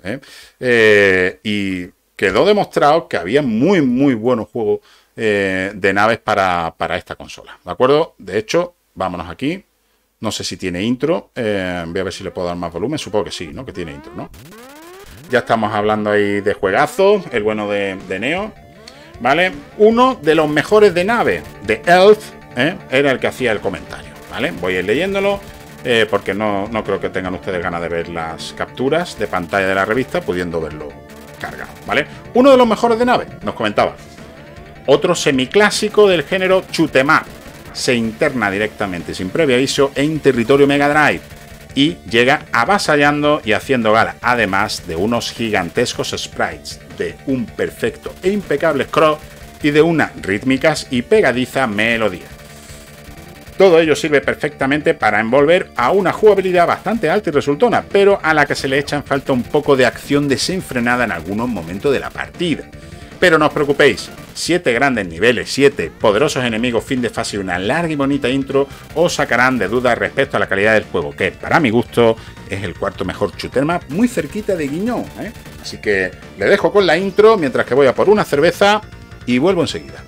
Y quedó demostrado que había muy buenos juegos de naves para esta consola. ¿De acuerdo? De hecho, vámonos aquí. No sé si tiene intro. Voy a ver si le puedo dar más volumen. Supongo que sí, ¿no? Que tiene intro, ¿no? Ya estamos hablando ahí de juegazos. El bueno de Neo. ¿Vale? Uno de los mejores de nave, de Elf, era el que hacía el comentario, ¿vale? Voy a ir leyéndolo, porque no creo que tengan ustedes ganas de ver las capturas de pantalla de la revista, pudiendo verlo cargado, ¿vale? Uno de los mejores de nave, nos comentaba. Otro semiclásico del género shoot 'em up. Se interna directamente, sin previo aviso, en territorio Mega Drive. Y llega avasallando y haciendo gala, además de unos gigantescos sprites, de un perfecto e impecable scroll y de unas rítmicas y pegadiza melodía. Todo ello sirve perfectamente para envolver a una jugabilidad bastante alta y resultona, pero a la que se le echa en falta un poco de acción desenfrenada en algunos momentos de la partida. Pero no os preocupéis, 7 grandes niveles, 7 poderosos enemigos, fin de fase y una larga y bonita intro os sacarán de dudas respecto a la calidad del juego, que para mi gusto es el cuarto mejor shoot 'em up, muy cerquita de Guiñón, ¿eh? Así que le dejo con la intro mientras que voy a por una cerveza y vuelvo enseguida.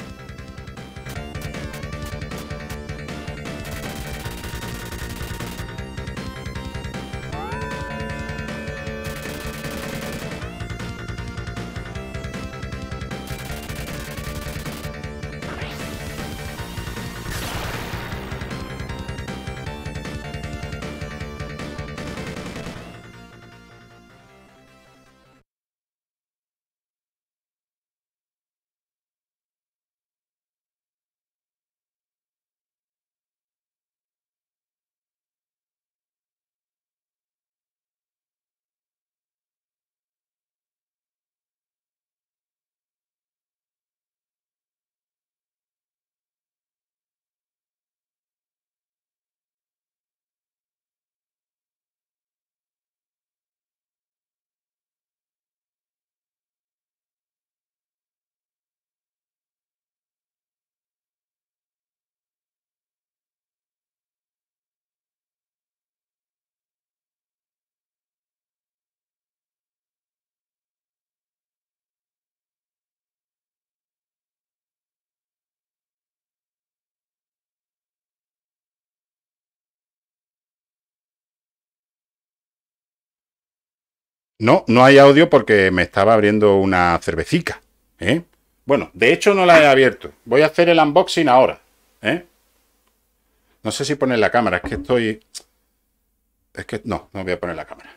No, no hay audio porque me estaba abriendo una cervecica, ¿eh? Bueno, de hecho no la he abierto. Voy a hacer el unboxing ahora, ¿eh? No sé si poner la cámara, es que estoy... Es que no voy a poner la cámara.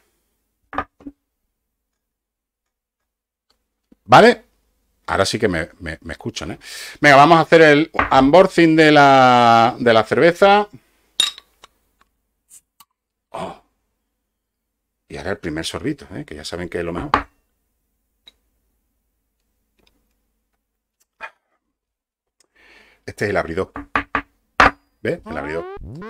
¿Vale? Ahora sí que me escuchan, ¿eh? Venga, vamos a hacer el unboxing de la cerveza. Oh. Y ahora el primer sorbito, ¿eh? Que ya saben que es lo mejor. Este es el abridor. ¿Ves? El abridor.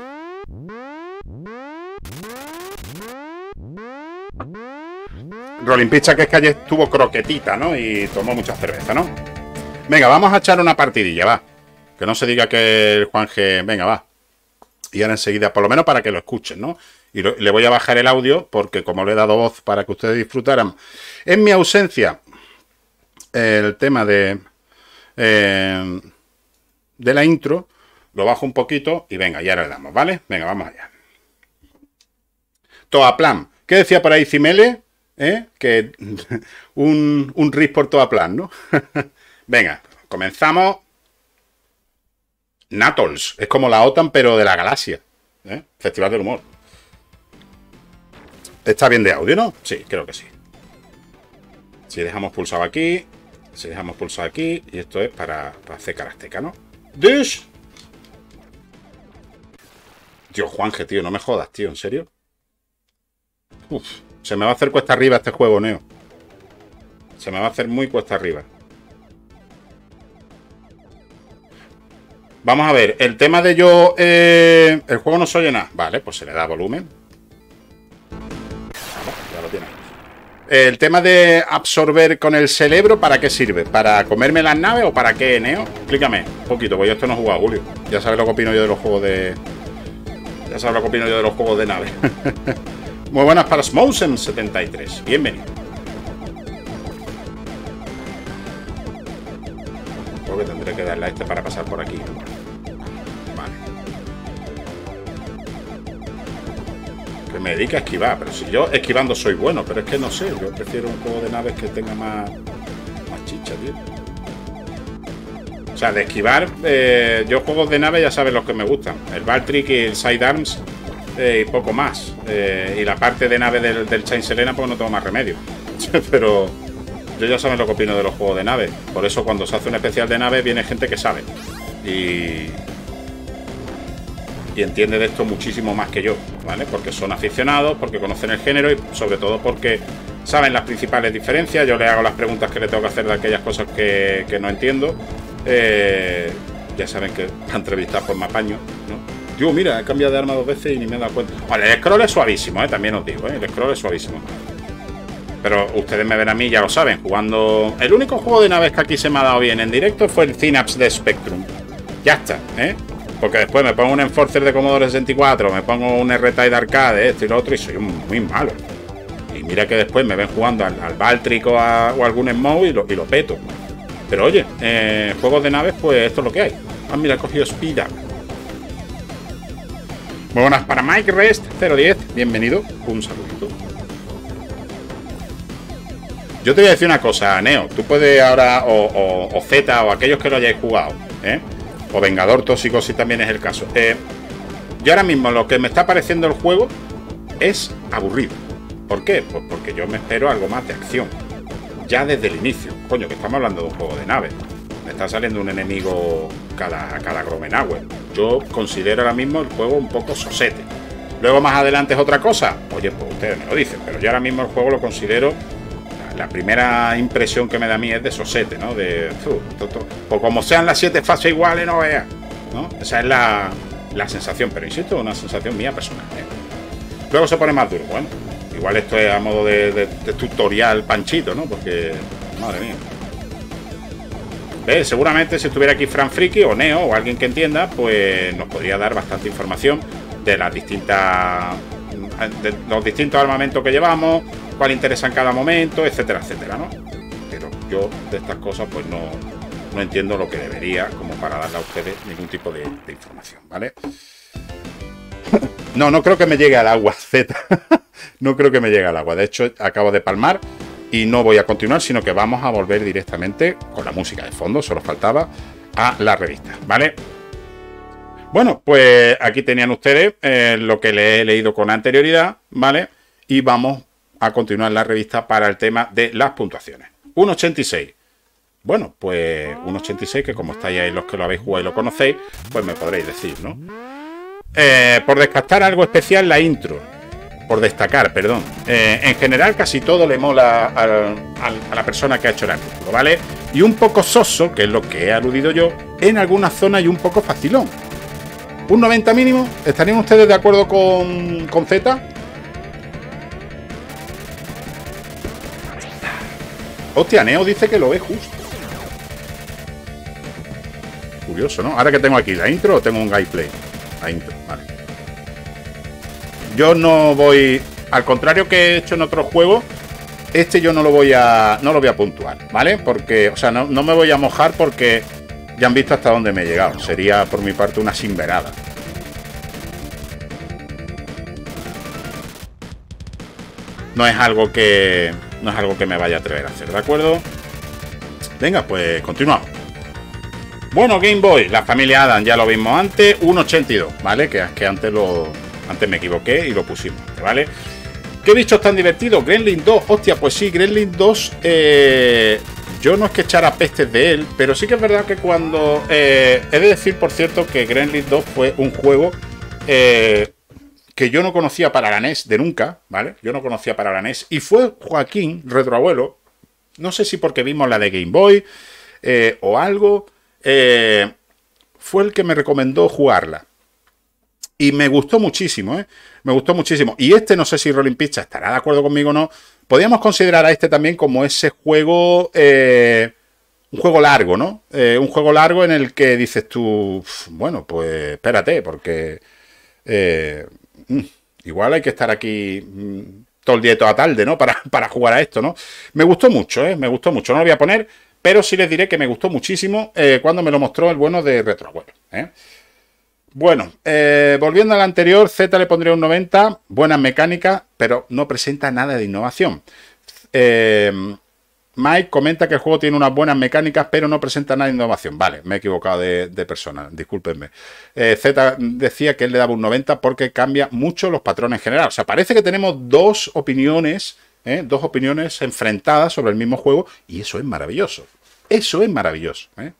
Rolling Pizza, que es que ayer estuvo croquetita, ¿no? Y tomó mucha cerveza, ¿no? Venga, vamos a echar una partidilla, va. Que no se diga que el Juan G... Venga, va. Y ahora enseguida, por lo menos para que lo escuchen, ¿no? Y le voy a bajar el audio porque como le he dado voz para que ustedes disfrutaran. En mi ausencia, el tema de la intro, lo bajo un poquito y venga, ya le damos, ¿vale? Venga, vamos allá. Toaplan. ¿Qué decía por ahí Cimele? Que un RIS por Toaplan, ¿no? Venga, comenzamos. Natols. Es como la OTAN, pero de la galaxia. Festival del humor. Está bien de audio, ¿no? Sí, creo que sí. Si dejamos pulsado aquí, si dejamos pulsado aquí, y esto es para hacer caracteca, ¿no? ¡Dish! Tío, Juanje, tío, no me jodas, tío, ¿en serio? Uf, se me va a hacer cuesta arriba este juego, Neo. Se me va a hacer muy cuesta arriba. Vamos a ver, el tema de yo... el juego no se oye nada. Vale, pues se le da volumen. Ya lo tiene. El tema de absorber con el cerebro, ¿para qué sirve? ¿Para comerme las naves o para qué, Neo? Explícame un poquito, porque yo esto no he jugado, Julio. Ya sabes lo que opino yo de los juegos de... Ya sabes lo que opino yo de los juegos de naves. Muy buenas para Smosen73. Bienvenido. Creo que tendré que darle a este para pasar por aquí. Vale. Que me dedique a esquivar. Pero si yo esquivando soy bueno, pero es que no sé. Yo prefiero un juego de naves que tenga más chicha, tío. O sea, de esquivar, yo juegos de nave ya sabes los que me gustan. El Valtryek y el Sidearms y poco más. Y la parte de nave del Chain Selena, pues no tengo más remedio. Pero yo ya saben lo que opino de los juegos de nave. Por eso cuando se hace un especial de nave viene gente que sabe. Y entiende de esto muchísimo más que yo, ¿vale? Porque son aficionados, porque conocen el género y sobre todo porque saben las principales diferencias. Yo le hago las preguntas que le tengo que hacer de aquellas cosas que no entiendo. Ya saben que para entrevistar pues me apaño, ¿no? Yo, mira, he cambiado de arma 2 veces y ni me he dado cuenta. Vale, el scroll es suavísimo, también os digo, el scroll es suavísimo. Pero ustedes me ven a mí, ya lo saben, jugando... El único juego de naves que aquí se me ha dado bien en directo fue el Synapse de Spectrum. Ya está, porque después me pongo un Enforcer de Commodore 64, me pongo un R-Tide Arcade, esto y lo otro, y soy muy malo. Y mira que después me ven jugando al Valtryek o algún Smoke y lo peto. Pero oye, juegos de naves, pues esto es lo que hay. Ah, mira, he cogido Speed Up. Muy buenas para Mike Rest 010, bienvenido, un saludito. Yo te voy a decir una cosa, Neo, tú puedes ahora, o Z, o aquellos que lo hayáis jugado, o Vengador Tóxico si también es el caso. Yo ahora mismo lo que me está pareciendo el juego es aburrido. ¿Por qué? Pues porque yo me espero algo más de acción. Ya desde el inicio. Coño, que estamos hablando de un juego de naves. Me está saliendo un enemigo cada Gromenauer. Yo considero ahora mismo el juego un poco sosete. Luego más adelante es otra cosa. Oye, pues ustedes me lo dicen. Pero yo ahora mismo el juego lo considero... La primera impresión que me da a mí es de sosete, ¿no? Pues como sean las 7 fases iguales, no veas, ¿no? Esa es la sensación. Pero insisto, es una sensación mía personal, Luego se pone más duro. Bueno, igual esto es a modo de tutorial panchito, ¿no? Porque, madre mía. Seguramente si estuviera aquí Fran Friki o Neo o alguien que entienda, pues nos podría dar bastante información de las distintas... de los distintos armamentos que llevamos, cuál interesa en cada momento, etcétera, etcétera, ¿no? Pero yo de estas cosas pues no entiendo lo que debería como para darle a ustedes ningún tipo de información, ¿vale? No creo que me llegue al agua, Z. no creo que me llegue al agua. De hecho, acabo de palmar y no voy a continuar, sino que vamos a volver directamente con la música de fondo, solo faltaba, a la revista, ¿vale? Bueno, pues aquí tenían ustedes lo que le he leído con anterioridad, ¿vale? Y vamos a continuar la revista para el tema de las puntuaciones. 1,86. Bueno, pues 1,86, que como estáis ahí los que lo habéis jugado y lo conocéis, pues me podréis decir, ¿no? Por descartar algo especial, la intro. Por destacar, perdón. En general, casi todo le mola a la persona que ha hecho el artículo, ¿vale? Y un poco soso, que es lo que he aludido yo, en algunas zonas y un poco facilón. Un 90 mínimo. ¿Estarían ustedes de acuerdo con Z? Hostia, Neo dice que lo ve justo. Curioso, ¿no? Ahora que tengo aquí la intro o tengo un gameplay. La intro, vale. Yo no voy... Al contrario que he hecho en otros juegos, este yo no lo voy a puntuar, ¿vale? Porque, o sea, no me voy a mojar porque... Ya han visto hasta dónde me he llegado. Sería por mi parte una sinverada. No es algo que me vaya a atrever a hacer, ¿de acuerdo? Venga, pues continuamos. Bueno, Game Boy, la familia Adam, ya lo vimos antes, 1,82, ¿vale? Que antes me equivoqué y lo pusimos, ¿vale? ¿Qué bichos tan divertidos? Gremlin 2, hostia, pues sí, Gremlin 2, yo no es que echara pestes de él, pero sí que es verdad que cuando... he de decir, por cierto, que Gremlin 2 fue un juego que yo no conocía para la NES de nunca, ¿vale? Yo no conocía para la NES. Y fue Joaquín, retroabuelo, no sé si porque vimos la de Game Boy o algo, fue el que me recomendó jugarla. Y me gustó muchísimo, ¿eh? Me gustó muchísimo. Y este, no sé si Rolling Pizza estará de acuerdo conmigo o no, podríamos considerar a este también como ese juego, un juego largo, ¿no? Un juego largo en el que dices tú, bueno, pues espérate, porque igual hay que estar aquí todo el día y toda tarde, ¿no? Para jugar a esto, ¿no? Me gustó mucho, ¿eh? Me gustó mucho. No lo voy a poner, pero sí les diré que me gustó muchísimo cuando me lo mostró el bueno de Retroabuelo, ¿eh? Bueno, volviendo al anterior, Z le pondría un 90, buenas mecánicas, pero no presenta nada de innovación. Mike comenta que el juego tiene unas buenas mecánicas, pero no presenta nada de innovación. Vale, me he equivocado de persona, discúlpenme. Z decía que él le daba un 90 porque cambia mucho los patrones en general. O sea, parece que tenemos dos opiniones enfrentadas sobre el mismo juego, y eso es maravilloso. Eso es maravilloso, ¿eh?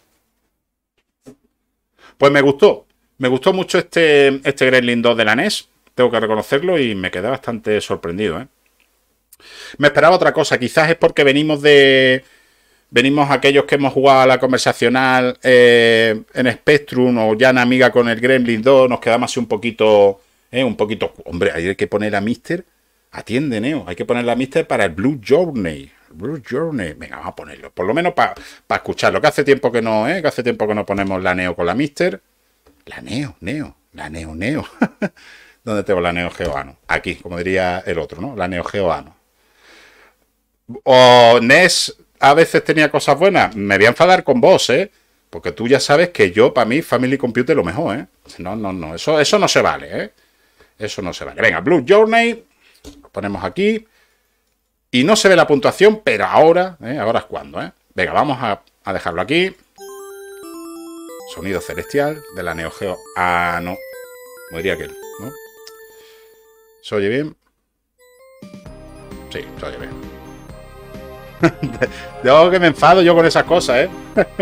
Pues me gustó. Me gustó mucho este Gremlin 2 de la NES, tengo que reconocerlo, y me quedé bastante sorprendido, ¿eh? Me esperaba otra cosa, quizás es porque venimos aquellos que hemos jugado a la conversacional en Spectrum o ya en Amiga con el Gremlin 2, nos quedamos así un poquito, hombre, hay que poner a Mister, atiende, Neo, hay que poner a Mister para el Blue Journey. Blue Journey, venga, vamos a ponerlo, por lo menos para escucharlo, que hace tiempo que no, que hace tiempo que no ponemos la Neo con la Mister. La Neo. ¿Dónde tengo la Neo Geo Ano? Aquí, como diría el otro, ¿no? La Neo Geo Ano. O NES a veces tenía cosas buenas. Me voy a enfadar con vos, ¿eh? Porque tú ya sabes que yo, para mí, Family Computer lo mejor, ¿eh? No. Eso no se vale, ¿eh? Eso no se vale. Venga, Blue Journey. Lo ponemos aquí. Y no se ve la puntuación, pero ahora, ahora es cuando, ¿eh? Venga, vamos a dejarlo aquí. Sonido celestial de la Neo Geo. Ah, no. Como diría aquel, ¿no? ¿Se oye bien? Sí, se oye bien. Yo que me enfado yo con esas cosas, ¿eh?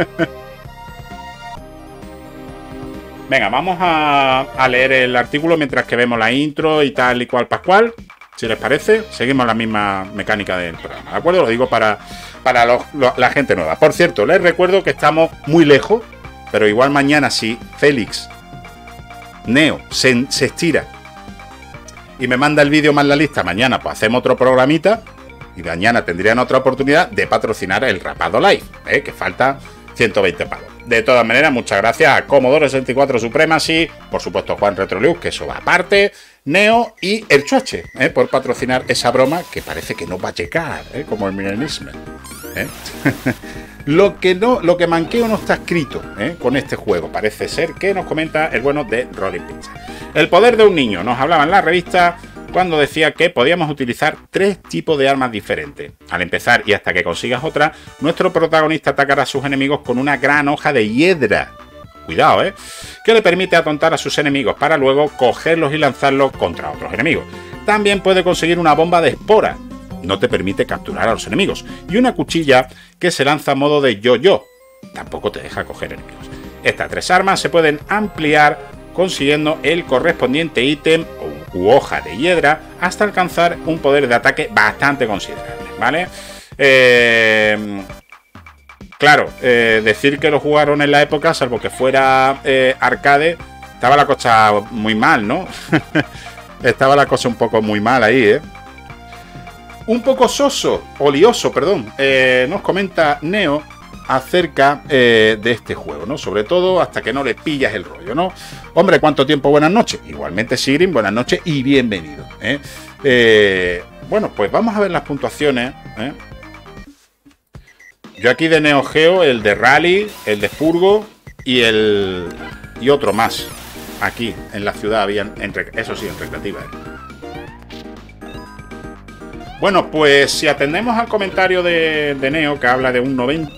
Venga, vamos a leer el artículo mientras que vemos la intro y tal y cual pascual. Si les parece, seguimos la misma mecánica del programa, ¿de acuerdo? Lo digo para la gente nueva. Por cierto, les recuerdo que estamos muy lejos, pero igual mañana si Félix Neo se estira y me manda el vídeo más la lista, mañana pues hacemos otro programita y mañana tendrían otra oportunidad de patrocinar el Rapado Live, que falta 120 pavos. De todas maneras, muchas gracias a Commodore 64 Supremacy, por supuesto Juan Retrolux, que eso va aparte, Neo y el Chuache, por patrocinar esa broma que parece que no va a llegar, como el milenismo. Lo que manqueo no está escrito con este juego, parece ser que nos comenta el bueno de Rolling Pizza. El poder de un niño, nos hablaba en la revista cuando decía que podíamos utilizar 3 tipos de armas diferentes. Al empezar y hasta que consigas otra, nuestro protagonista atacará a sus enemigos con una gran hoja de hiedra. Cuidado, que le permite atontar a sus enemigos para luego cogerlos y lanzarlos contra otros enemigos. También puede conseguir una bomba de espora. No te permite capturar a los enemigos. Y una cuchilla que se lanza a modo de yo-yo. Tampoco te deja coger enemigos. Estas 3 armas se pueden ampliar consiguiendo el correspondiente ítem u hoja de hiedra hasta alcanzar un poder de ataque bastante considerable, ¿vale? Claro, decir que lo jugaron en la época, salvo que fuera arcade, estaba la cosa muy mal, ¿no? Estaba la cosa un poco muy mal ahí, Un poco soso, o lioso, perdón, nos comenta Neo acerca de este juego, ¿no? Sobre todo hasta que no le pillas el rollo, ¿no? Hombre, ¿cuánto tiempo? Buenas noches. Igualmente, Sigrin, buenas noches y bienvenido. Bueno, pues vamos a ver las puntuaciones, Yo aquí de Neo Geo, el de Rally, el de Furgo y otro más. Aquí, en la ciudad, habían, eso sí, en recreativa. Bueno, pues si atendemos al comentario de Neo, que habla de un 90...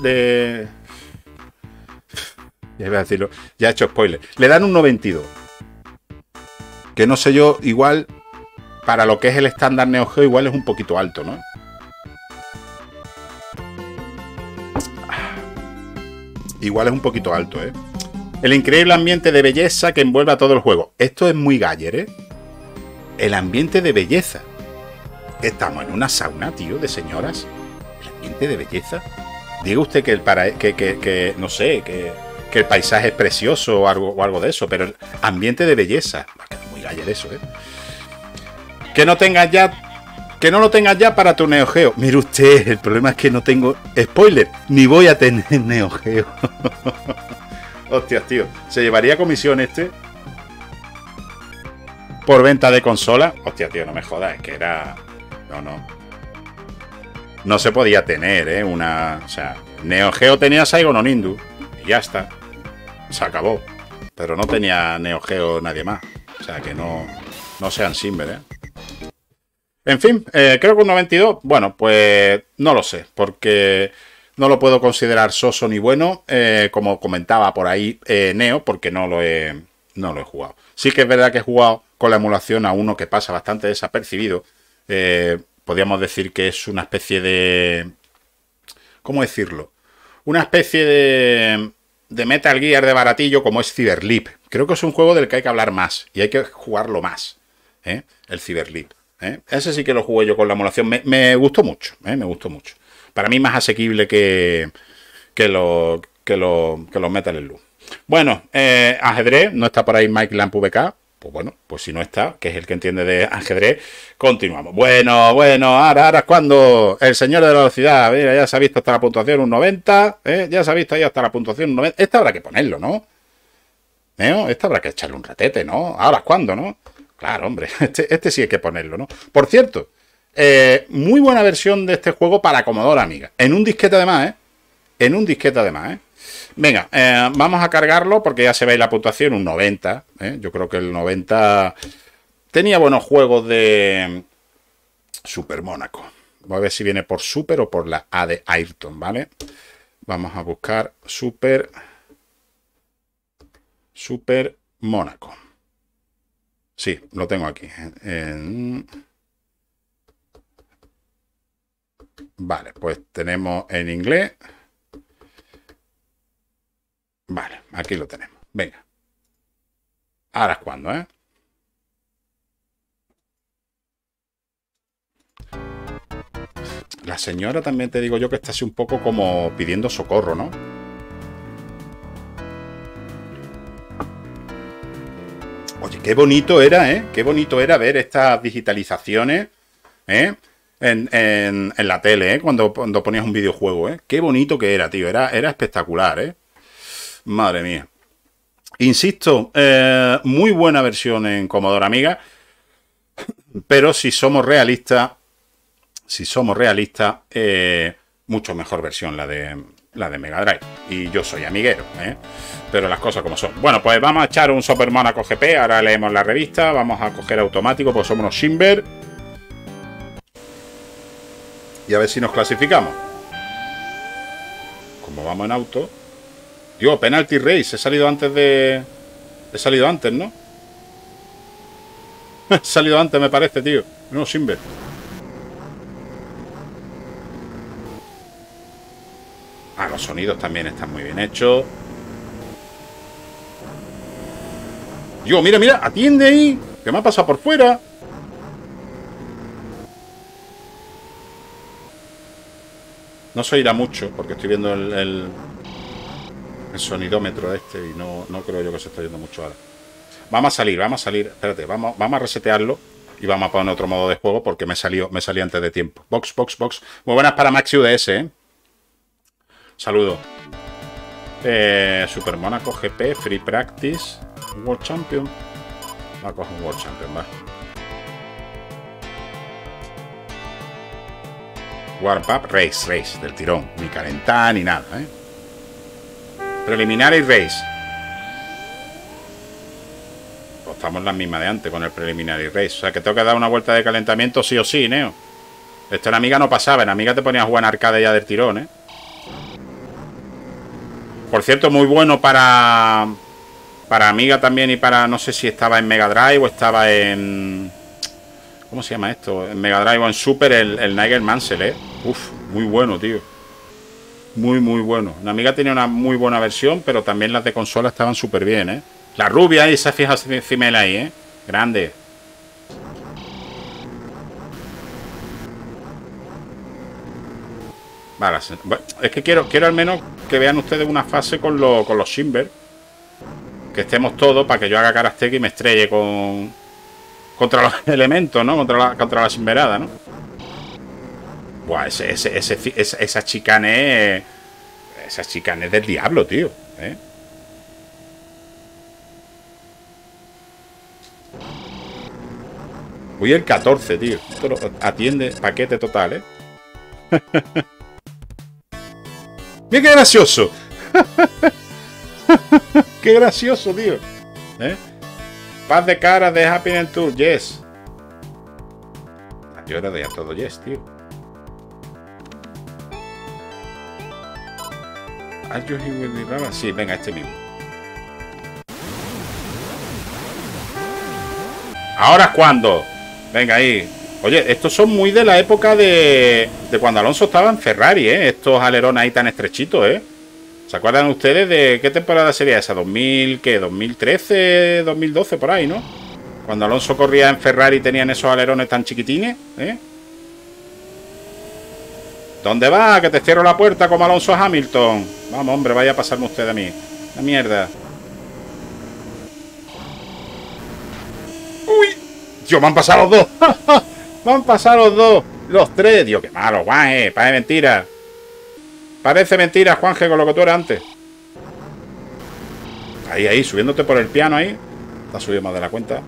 Ya iba a decirlo, ya he hecho spoiler. Le dan un 92. Que no sé yo, igual, para lo que es el estándar Neo Geo, igual es un poquito alto, ¿no? Igual es un poquito alto, El increíble ambiente de belleza que envuelve a todo el juego. Esto es muy Galler, El ambiente de belleza. Estamos en una sauna, tío, de señoras. El ambiente de belleza. Diga usted que no sé, que el paisaje es precioso o algo de eso, pero el ambiente de belleza. Es muy Galler eso, Que no lo tengas ya para tu Neo Geo. Mire usted, el problema es que no tengo... Spoiler, ni voy a tener Neo Geo. Hostias, tío. ¿Se llevaría comisión por venta de consola? Hostia, tío, no me jodas. Es que era... No se podía tener, O sea, Neo Geo tenía Saigon no Nindu. Y ya está. Se acabó. Pero no tenía Neo Geo nadie más. O sea, que no sean Simber, En fin, creo que un 92, bueno, pues no lo sé, porque no lo puedo considerar soso ni bueno, como comentaba por ahí Neo, porque no lo he jugado. Sí que es verdad que he jugado con la emulación a uno que pasa bastante desapercibido. Podríamos decir que es una especie de... ¿Cómo decirlo? Una especie de Metal Gear de baratillo como es Cyberleap. Creo que es un juego del que hay que hablar más y hay que jugarlo más, el Cyberleap. Ese sí que lo jugué yo con la emulación. Me gustó mucho, me gustó mucho. Para mí más asequible que los Metal Slug. Bueno, ajedrez, no está por ahí Mike Lamp VK. Pues bueno, pues si no está, que es el que entiende de ajedrez, continuamos. Bueno, ahora es cuando el señor de la velocidad, mira, ya se ha visto hasta la puntuación un 90, ya se ha visto ahí hasta la puntuación un 90. Esta habrá que ponerlo, ¿no? Esta habrá que echarle un ratete, ¿no? Ahora es cuando, ¿no? Claro, hombre, este sí hay que ponerlo, ¿no? Por cierto, muy buena versión de este juego para Commodore Amiga. En un disquete además, Venga, vamos a cargarlo porque ya se ve la puntuación, un 90. Yo creo que el 90 tenía buenos juegos de Super Mónaco. Voy a ver si viene por Super o por la A de Ayrton, ¿vale? Vamos a buscar Super Mónaco. Sí, lo tengo aquí. Vale, pues tenemos en inglés. Vale, aquí lo tenemos. Venga. Ahora es cuando, La señora también te digo yo que está así un poco como pidiendo socorro, ¿no? Oye, qué bonito era, Qué bonito era ver estas digitalizaciones, en la tele, cuando ponías un videojuego, Qué bonito que era, tío. Era espectacular, Madre mía. Insisto, muy buena versión en Commodore Amiga, pero si somos realistas, mucho mejor versión la la de Mega Drive. Y yo soy amiguero, ¿eh? Pero las cosas como son. Bueno, pues vamos a echar un Super Monaco GP. Ahora leemos la revista. Vamos a coger automático, pues somos unos Shimber. Y a ver si nos clasificamos. Como vamos en auto. Digo, penalty race. He salido antes de... He salido antes, ¿no? He salido antes, me parece, tío. No, Shimber. Ah, los sonidos también están muy bien hechos. Digo, mira, mira, atiende ahí. Que me ha pasado por fuera. No se oirá mucho porque estoy viendo el sonidómetro este y no creo yo que se esté oyendo mucho ahora. Vamos a salir, espérate, vamos a resetearlo y vamos a poner otro modo de juego porque me salió antes de tiempo. Box. Muy buenas para Maxi UDS, ¿eh? Saludos. Super Monaco GP, Free Practice, World Champion. Va a coger un World Champion, va. Warm Up Race, del tirón. Ni calentar ni nada, ¿eh? Preliminary Race. Pues estamos en la misma de antes con el Preliminary Race. O sea que tengo que dar una vuelta de calentamiento sí o sí, Neo. Esto en Amiga no pasaba. En Amiga te ponías a jugar en arcade ya del tirón, ¿eh? Por cierto, muy bueno para Amiga también y para... No sé si estaba en Mega Drive o estaba en... ¿Cómo se llama esto? En Mega Drive o en Super, el Nigel Mansell, ¿eh? Uf, muy bueno, tío. Muy bueno. En Amiga tenía una muy buena versión, pero también las de consola estaban súper bien, ¿eh? La rubia ahí, esa fija cimela ahí, ¿eh? Grande. Vale, es que quiero al menos que vean ustedes una fase con los Shimber. Que estemos todos para que yo haga Karasteki y me estrelle contra los elementos, ¿no? Contra la Shimberada, ¿no? Buah, esa chicane... Esa chicane es del diablo, tío, ¿eh? Voy el 14, tío. Esto atiende paquete total, ¿eh? ¡Mira qué gracioso! ¡Qué gracioso, tío! ¿Eh? Paz de cara de Happiness Tour, yes. Yo era de a todo yes, tío. ¿Are you here with me, Rama? Sí, venga, este mismo. ¿Ahora es cuando? Venga, ahí. Oye, estos son muy de la época de cuando Alonso estaba en Ferrari, ¿eh? Estos alerones ahí tan estrechitos, ¿eh? ¿Se acuerdan ustedes de qué temporada sería esa? ¿2000 qué? ¿2013, 2012 por ahí, no? Cuando Alonso corría en Ferrari y tenían esos alerones tan chiquitines, ¿eh? ¿Dónde va? Que te cierro la puerta como Alonso a Hamilton. Vamos, hombre, vaya a pasarme usted a mí. La mierda. ¡Uy! Tío, me han pasado los dos. Me han pasado los dos. Los tres. Dios, qué malo, Juanje. Parece mentira. Parece mentira, Juanje, con lo que tú eras antes. Ahí, subiéndote por el piano ahí. Está subiendo más de la cuenta.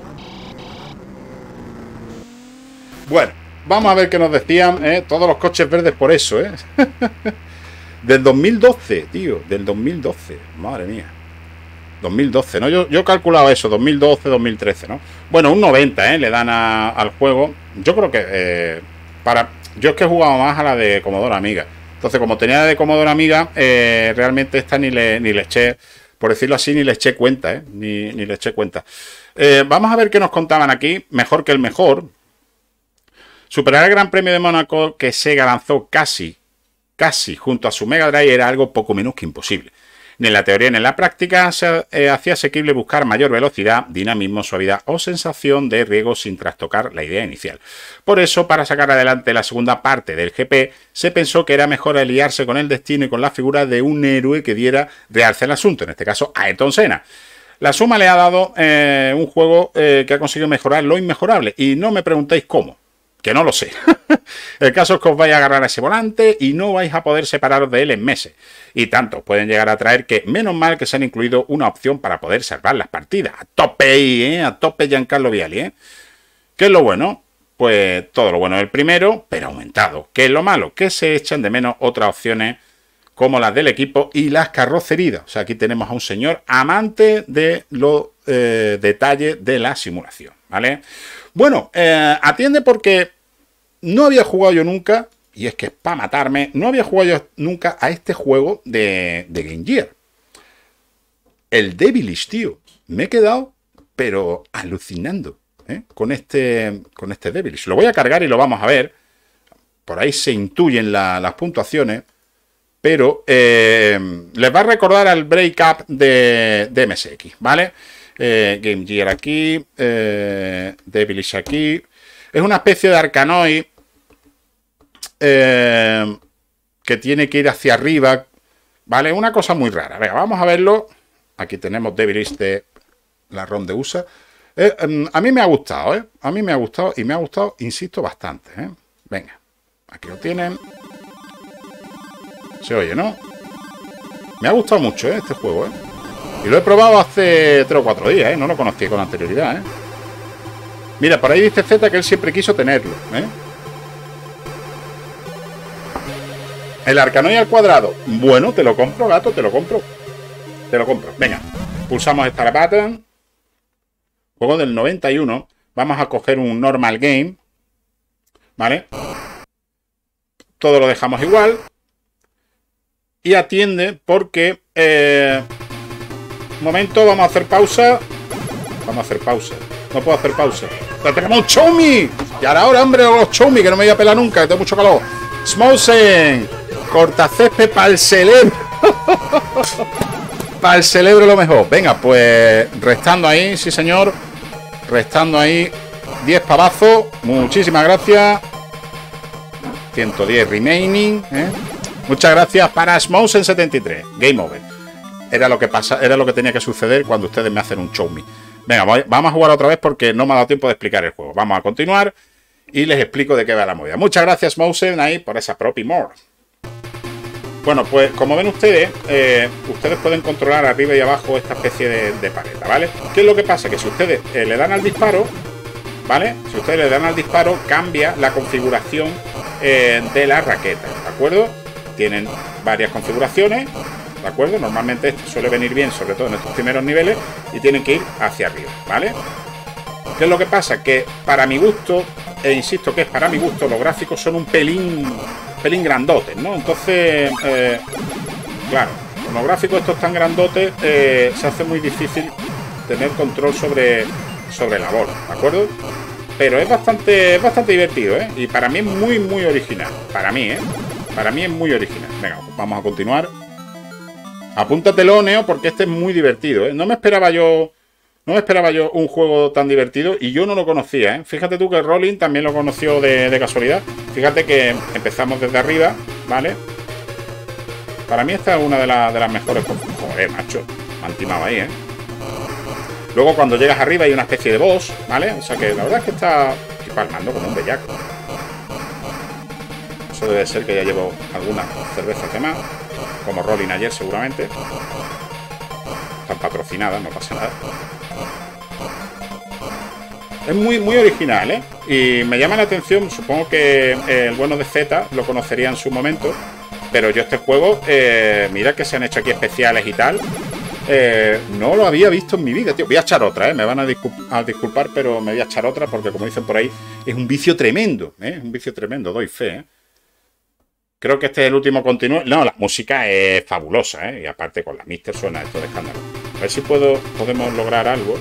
Bueno, vamos a ver qué nos decían, ¿eh? Todos los coches verdes por eso, ¿eh? Del 2012, tío. Del 2012. Madre mía. 2012, ¿no? Yo he calculado eso, 2012, 2013, ¿no? Bueno, un 90, ¿eh? Le dan al juego. Yo creo que yo es que he jugado más a la de Commodore Amiga. Entonces, como tenía la de Commodore Amiga, realmente esta ni le eché, por decirlo así, ni le eché cuenta, ¿eh? Ni le eché cuenta. Vamos a ver qué nos contaban aquí. Mejor que el mejor. Superar el Gran Premio de Mónaco que Sega lanzó casi junto a su Mega Drive era algo poco menos que imposible. Ni en la teoría ni en la práctica se hacía asequible buscar mayor velocidad, dinamismo, suavidad o sensación de riesgo sin trastocar la idea inicial. Por eso, para sacar adelante la segunda parte del GP, se pensó que era mejor aliarse con el destino y con la figura de un héroe que diera realce al asunto, en este caso Ayrton Senna. La suma le ha dado un juego que ha conseguido mejorar lo inmejorable, y no me preguntéis cómo. Que no lo sé. El caso es que os vais a agarrar a ese volante y no vais a poder separaros de él en meses. Y tanto pueden llegar a traer que menos mal que se han incluido una opción para poder salvar las partidas. A tope ahí, ¿eh? A tope Giancarlo Vialli, ¿eh? ¿Qué es lo bueno? Pues todo lo bueno del primero, pero aumentado. ¿Qué es lo malo? Que se echan de menos otras opciones como las del equipo y las carrocerías. O sea, aquí tenemos a un señor amante de los detalles de la simulación, ¿vale? Bueno, atiende porque no había jugado yo nunca, y es que es para matarme, no había jugado yo nunca a este juego de Game Gear. El Devilish, tío. Me he quedado, pero alucinando, con este Devilish. Lo voy a cargar y lo vamos a ver. Por ahí se intuyen las puntuaciones, pero les va a recordar al Breakup de MSX, ¿vale? Game Gear aquí, Devilish aquí. Es una especie de Arkanoid que tiene que ir hacia arriba, ¿vale? Una cosa muy rara. Venga, vamos a verlo. Aquí tenemos Devilish de la ROM de USA. A mí me ha gustado, ¿eh? A mí me ha gustado y me ha gustado, insisto, bastante, ¿eh? Venga, aquí lo tienen. Se oye, ¿no? Me ha gustado mucho, ¿eh? Este juego, ¿eh? Y lo he probado hace 3 o 4 días, ¿eh? No lo conocía con anterioridad, ¿eh? Mira, por ahí dice Z que él siempre quiso tenerlo, ¿eh? El Arkanoid al cuadrado. Bueno, te lo compro, gato, te lo compro. Te lo compro. Venga, pulsamos Start Button. Juego del 91. Vamos a coger un Normal Game. ¿Vale? Todo lo dejamos igual. Y atiende porque... un momento, vamos a hacer pausa. Vamos a hacer pausa. No puedo hacer pausa. ¡Pero tenemos un Choumi! Y ahora, hombre, los Choumi, que no me voy a pelar nunca, que tengo mucho calor. Smosen. Cortacésped para el cerebro. Para el cerebro lo mejor. Venga, pues restando ahí, sí señor. Restando ahí 10 pavazos. Muchísimas gracias. 110 remaining, ¿eh? Muchas gracias para Smosen 73. Game over. Era lo que pasa, era lo que tenía que suceder cuando ustedes me hacen un show me. Venga, vamos a jugar otra vez porque no me ha dado tiempo de explicar el juego. Vamos a continuar y les explico de qué va la movida. Muchas gracias, Smosen, ahí por esa propia more. Bueno, pues como ven ustedes, ustedes pueden controlar arriba y abajo esta especie de paleta, ¿vale? ¿Qué es lo que pasa? Que si ustedes le dan al disparo, ¿vale? Si ustedes le dan al disparo, cambia la configuración de la raqueta, ¿de acuerdo? Tienen varias configuraciones, ¿de acuerdo? Normalmente esto suele venir bien, sobre todo en estos primeros niveles, y tienen que ir hacia arriba, ¿vale? ¿Qué es lo que pasa? Que para mi gusto, e insisto que es para mi gusto, los gráficos son un pelín grandotes, ¿no? Entonces, claro, con los gráficos estos tan grandotes se hace muy difícil tener control sobre la bola, ¿de acuerdo? Pero es bastante divertido, ¿eh? Y para mí es muy original. Para mí, ¿eh? Para mí es muy original. Venga, vamos a continuar. Apúntatelo, Neo, porque este es muy divertido, ¿eh? No me esperaba yo un juego tan divertido y yo no lo conocía, ¿eh? Fíjate tú que Rolling también lo conoció de casualidad. Fíjate que empezamos desde arriba, ¿vale? Para mí esta es una de las mejores. Joder, macho, me han timado ahí, ¿eh? Luego cuando llegas arriba hay una especie de boss, ¿vale? O sea que la verdad es que estoy palmando como un bellaco. Eso debe ser que ya llevo algunas cervezas de más, como Rolling ayer seguramente. Están patrocinadas, no pasa nada. Es muy original, ¿eh? Y me llama la atención, supongo que el bueno de Z lo conocería en su momento, pero yo este juego, mira que se han hecho aquí especiales y tal, no lo había visto en mi vida, tío. Voy a echar otra, ¿eh? Me van a disculpar, pero me voy a echar otra porque, como dicen por ahí, es un vicio tremendo, ¿eh? Un vicio tremendo, doy fe, ¿eh? Creo que este es el último continuo. No, la música es fabulosa, ¿eh? Y aparte con la Mister suena esto de escándalo. A ver si podemos lograr algo.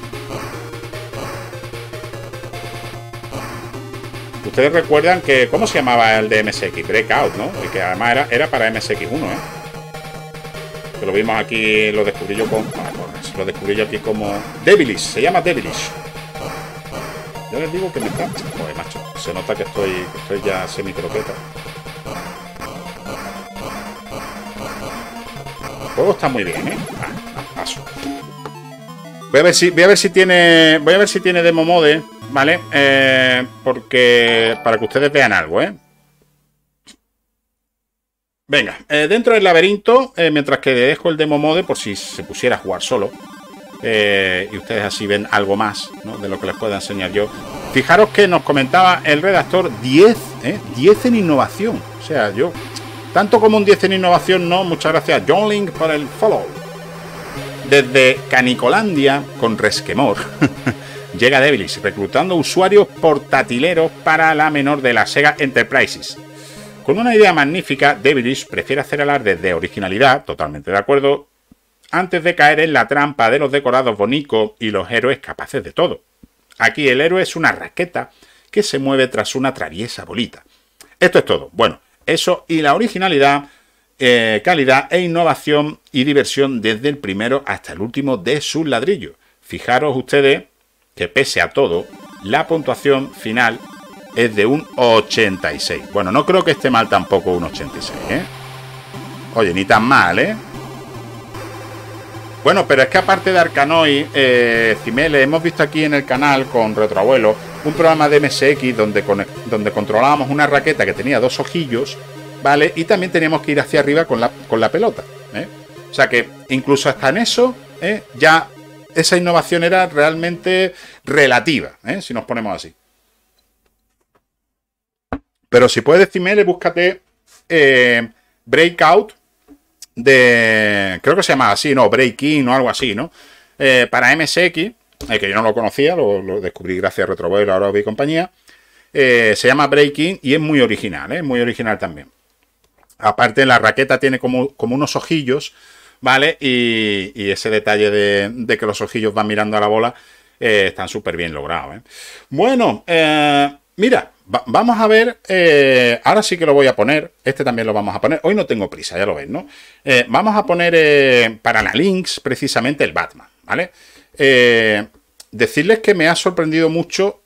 Ustedes recuerdan que... ¿Cómo se llamaba el de MSX? Breakout, ¿no? Y que además era para MSX1, ¿eh? Que lo vimos aquí, lo descubrí yo con... lo descubrí yo aquí como... Devilish, se llama Devilish. Yo les digo que me está... Joder, macho, se nota que estoy ya semi-croqueta. El juego está muy bien, ¿eh? Paso. Voy a ver si tiene demo mode, ¿vale? Porque para que ustedes vean algo, ¿eh? Venga, dentro del laberinto, mientras que dejo el demo mode por si se pusiera a jugar solo, y ustedes así ven algo más, ¿no? De lo que les pueda enseñar yo. Fijaros que nos comentaba el redactor 10 en innovación. O sea, yo Tanto como un 10 en innovación, no. Muchas gracias, John Link, por el follow. Desde Canicolandia, con resquemor, llega Devilish, reclutando usuarios portatileros para la menor de la Sega Enterprises. Con una idea magnífica, Devilish prefiere hacer alarde de originalidad, totalmente de acuerdo, antes de caer en la trampa de los decorados bonitos y los héroes capaces de todo. Aquí el héroe es una raqueta que se mueve tras una traviesa bolita. Esto es todo. Bueno, eso y la originalidad, calidad e innovación y diversión desde el primero hasta el último de sus ladrillos. Fijaros ustedes que pese a todo, la puntuación final es de un 86. Bueno, no creo que esté mal tampoco un 86, ¿eh? Oye, ni tan mal, ¿eh? Bueno, pero es que aparte de Arkanoid, Cimele, hemos visto aquí en el canal con Retroabuelo un programa de MSX donde controlábamos una raqueta que tenía dos ojillos, ¿vale? Y también teníamos que ir hacia arriba con la pelota, ¿eh? O sea que incluso hasta en eso, ya esa innovación era realmente relativa, ¿eh? Si nos ponemos así. Pero si puedes, Cimele, búscate Breakout creo que se llama así, ¿no? Breaking o algo así, ¿no? Para MSX, que yo no lo conocía, lo descubrí gracias a Retroabuelo, ahora y compañía. Se llama Breaking y es muy original, ¿eh? Muy original también. Aparte, la raqueta tiene como unos ojillos, ¿vale? Y ese detalle de que los ojillos van mirando a la bola están súper bien logrados, ¿eh? Bueno, mira, vamos a ver, ahora sí que lo voy a poner, este también lo vamos a poner, hoy no tengo prisa, ya lo ves, ¿no? Vamos a poner para la Lynx precisamente el Batman, ¿vale? Decirles que me ha sorprendido mucho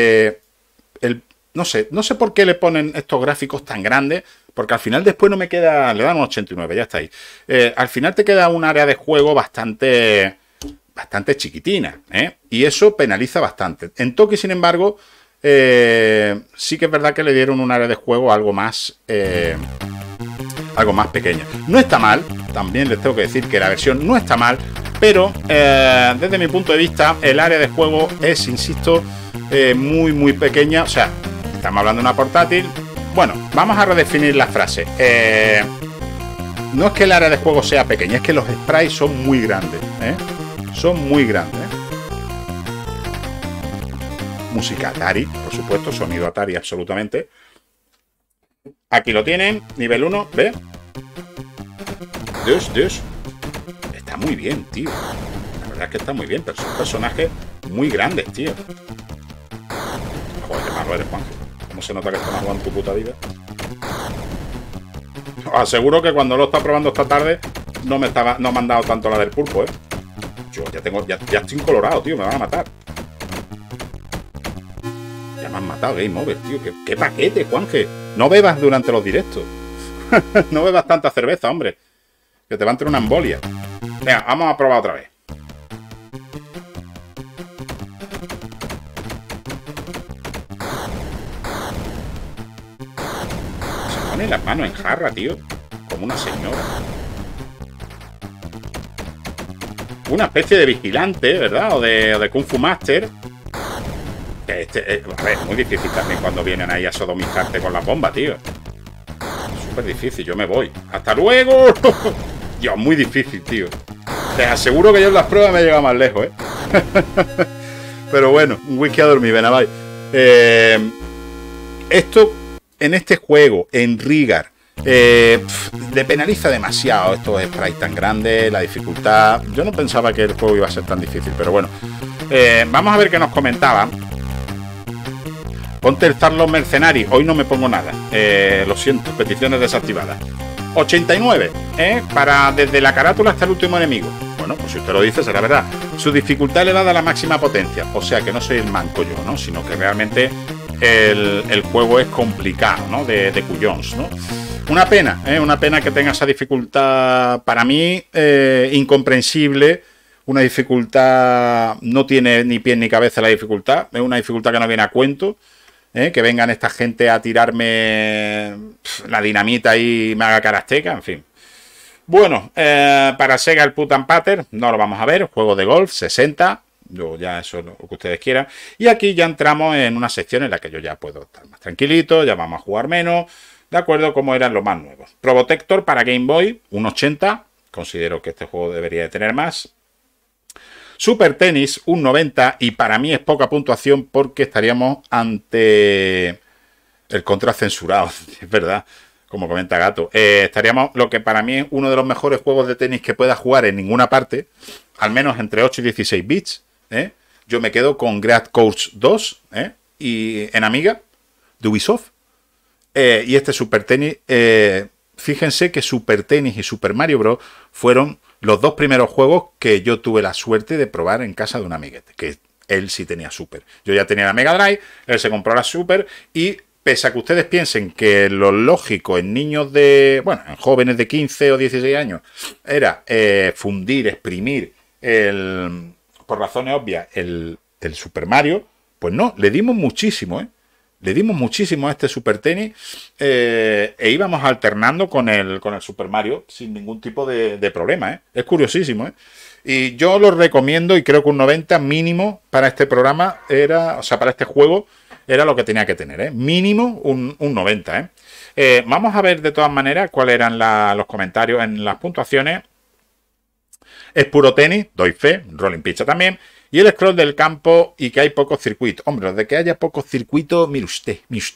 no sé por qué le ponen estos gráficos tan grandes, porque al final después no me queda, le dan un 89, ya está ahí. Al final te queda un área de juego bastante chiquitina, ¿eh? Y eso penaliza bastante. En Toki, sin embargo, sí que es verdad que le dieron un área de juego algo más pequeña. No está mal, también les tengo que decir que la versión no está mal, pero desde mi punto de vista el área de juego es, insisto, muy pequeña. O sea, estamos hablando de una portátil. Bueno, vamos a redefinir la frase. No es que el área de juego sea pequeña, es que los sprites son muy grandes, ¿eh? Son muy grandes. Música Atari, por supuesto, sonido Atari absolutamente. Aquí lo tienen, nivel 1, ¿ve? Dios. Está muy bien, tío. La verdad es que está muy bien, pero son personajes muy grandes, tío. Joder, qué malo eres, Juan. ¿Cómo se nota que estás jugando tu puta vida? Os aseguro que cuando lo está probando esta tarde no me han dado tanto la del pulpo, ¿eh? Yo ya estoy incolorado, tío, me van a matar. Ya me han matado, Game Over, tío. ¿Qué paquete, Juanje? No bebas durante los directos. No bebas tanta cerveza, hombre. Que te va a entrar una embolia. Venga, vamos a probar otra vez. Se pone las manos en jarra, tío. Como una señora. Una especie de vigilante, ¿verdad? O de Kung Fu Master. A ver, es muy difícil también cuando vienen ahí a sodomizarte con las bombas, tío. Súper difícil, yo me voy. ¡Hasta luego! Dios, muy difícil, tío. Te aseguro que yo en las pruebas me he llegado más lejos, ¿eh? Pero bueno, un whisky a dormir, ven a ver. Esto, en este juego, en Rigar, le penaliza demasiado estos sprites tan grandes, la dificultad. Yo no pensaba que el juego iba a ser tan difícil, pero bueno. Vamos a ver qué nos comentaban. Ponte el Zarlos Mercenari. Hoy no me pongo nada. Lo siento, peticiones desactivadas. 89, para desde la carátula hasta el último enemigo. Bueno, pues si usted lo dice, será verdad. Su dificultad elevada a la máxima potencia. O sea que no soy el manco yo, ¿no? Sino que realmente el juego es complicado, ¿no? De cuyons, ¿no? Una pena que tenga esa dificultad, para mí, incomprensible. Una dificultad, no tiene ni pie ni cabeza la dificultad. Es una dificultad que no viene a cuento. Que vengan esta gente a tirarme la dinamita y me haga carasteca, en fin. Bueno, para Sega el Put and Patter, no lo vamos a ver. Juego de golf, 60. Yo ya eso es lo que ustedes quieran. Y aquí ya entramos en una sección en la que yo ya puedo estar más tranquilito, ya vamos a jugar menos. de acuerdo como eran los más nuevos. Probotector para Game Boy, un 80. Considero que este juego debería de tener más. Super Tennis, un 90. Y para mí es poca puntuación porque estaríamos ante el Contra censurado. Es verdad, como comenta Gato. Estaríamos lo que para mí es uno de los mejores juegos de tenis que pueda jugar en ninguna parte. Al menos entre 8 y 16 bits. Yo me quedo con Great Course 2. Y en Amiga, de Ubisoft. Y este Super Tennis, fíjense que Super Tennis y Super Mario Bros. Fueron los dos primeros juegos que yo tuve la suerte de probar en casa de un amiguete, que él sí tenía Super. Yo ya tenía la Mega Drive, él se compró la Super y pese a que ustedes piensen que lo lógico en niños de, bueno, en jóvenes de 15 o 16 años era fundir, exprimir, por razones obvias, el Super Mario, pues no, le dimos muchísimo, Le dimos muchísimo a este Super Tennis e íbamos alternando con el Super Mario sin ningún tipo de problema. Es curiosísimo. Y yo lo recomiendo y creo que un 90 mínimo para este programa era, o sea, para este juego era lo que tenía que tener. Mínimo un 90. Vamos a ver de todas maneras cuáles eran los comentarios en las puntuaciones. Es puro tenis, doy fe, Rolling Pizza también. Y el scroll del campo y que hay pocos circuitos. Hombre, los de que haya pocos circuitos, mire usted.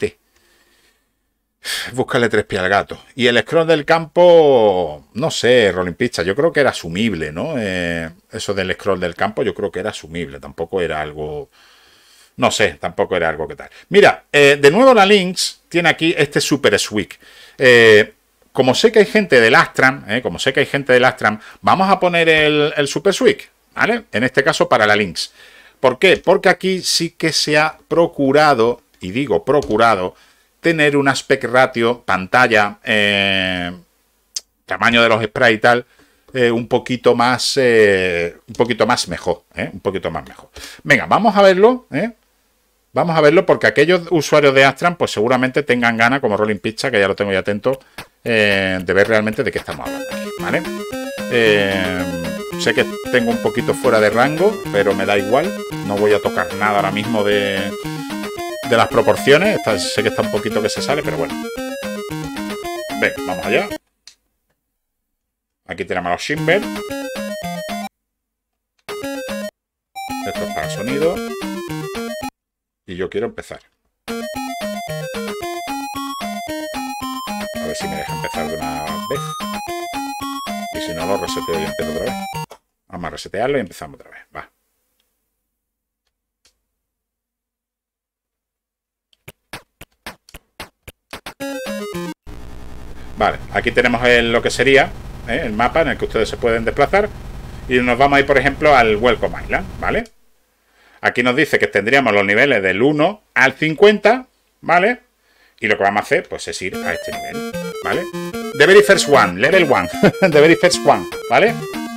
Búscale 3 pies al gato. Y el scroll del campo, no sé, Rolling Pizza, yo creo que era asumible, ¿no? Eso del scroll del campo yo creo que era asumible. Tampoco era algo... No sé, tampoco era algo que tal. Mira, de nuevo la Lynx tiene aquí este Super Switch. Como sé que hay gente del Astram, vamos a poner el Super Switch. ¿Vale? En este caso para la Lynx. ¿Por qué? Porque aquí sí que se ha procurado, y digo procurado, tener un aspect ratio, pantalla, tamaño de los sprites y tal, un poquito más mejor. Un poquito más mejor. Venga, vamos a verlo. Vamos a verlo porque aquellos usuarios de Astram pues seguramente tengan ganas, como Rolling Pizza, que ya lo tengo ya atento, de ver realmente de qué estamos hablando aquí, ¿vale? Sé que tengo un poquito fuera de rango, pero me da igual. No voy a tocar nada ahora mismo de las proporciones. Sé que está un poquito que se sale, pero bueno. Venga, vamos allá. Aquí tenemos los Shimber. Esto es para sonido. Y yo quiero empezar. A ver si me deja empezar de una vez. Y si no, lo reseteo y empiezo otra vez. Vamos a resetearlo y empezamos otra vez. Va. Vale, aquí tenemos lo que sería el mapa en el que ustedes se pueden desplazar. Y nos vamos a ir, por ejemplo, al Welcome Island, ¿vale? Aquí nos dice que tendríamos los niveles del 1 al 50, ¿vale? Y lo que vamos a hacer, pues, es ir a este nivel, ¿vale? The very first one, level 1. The very first one, ¿vale?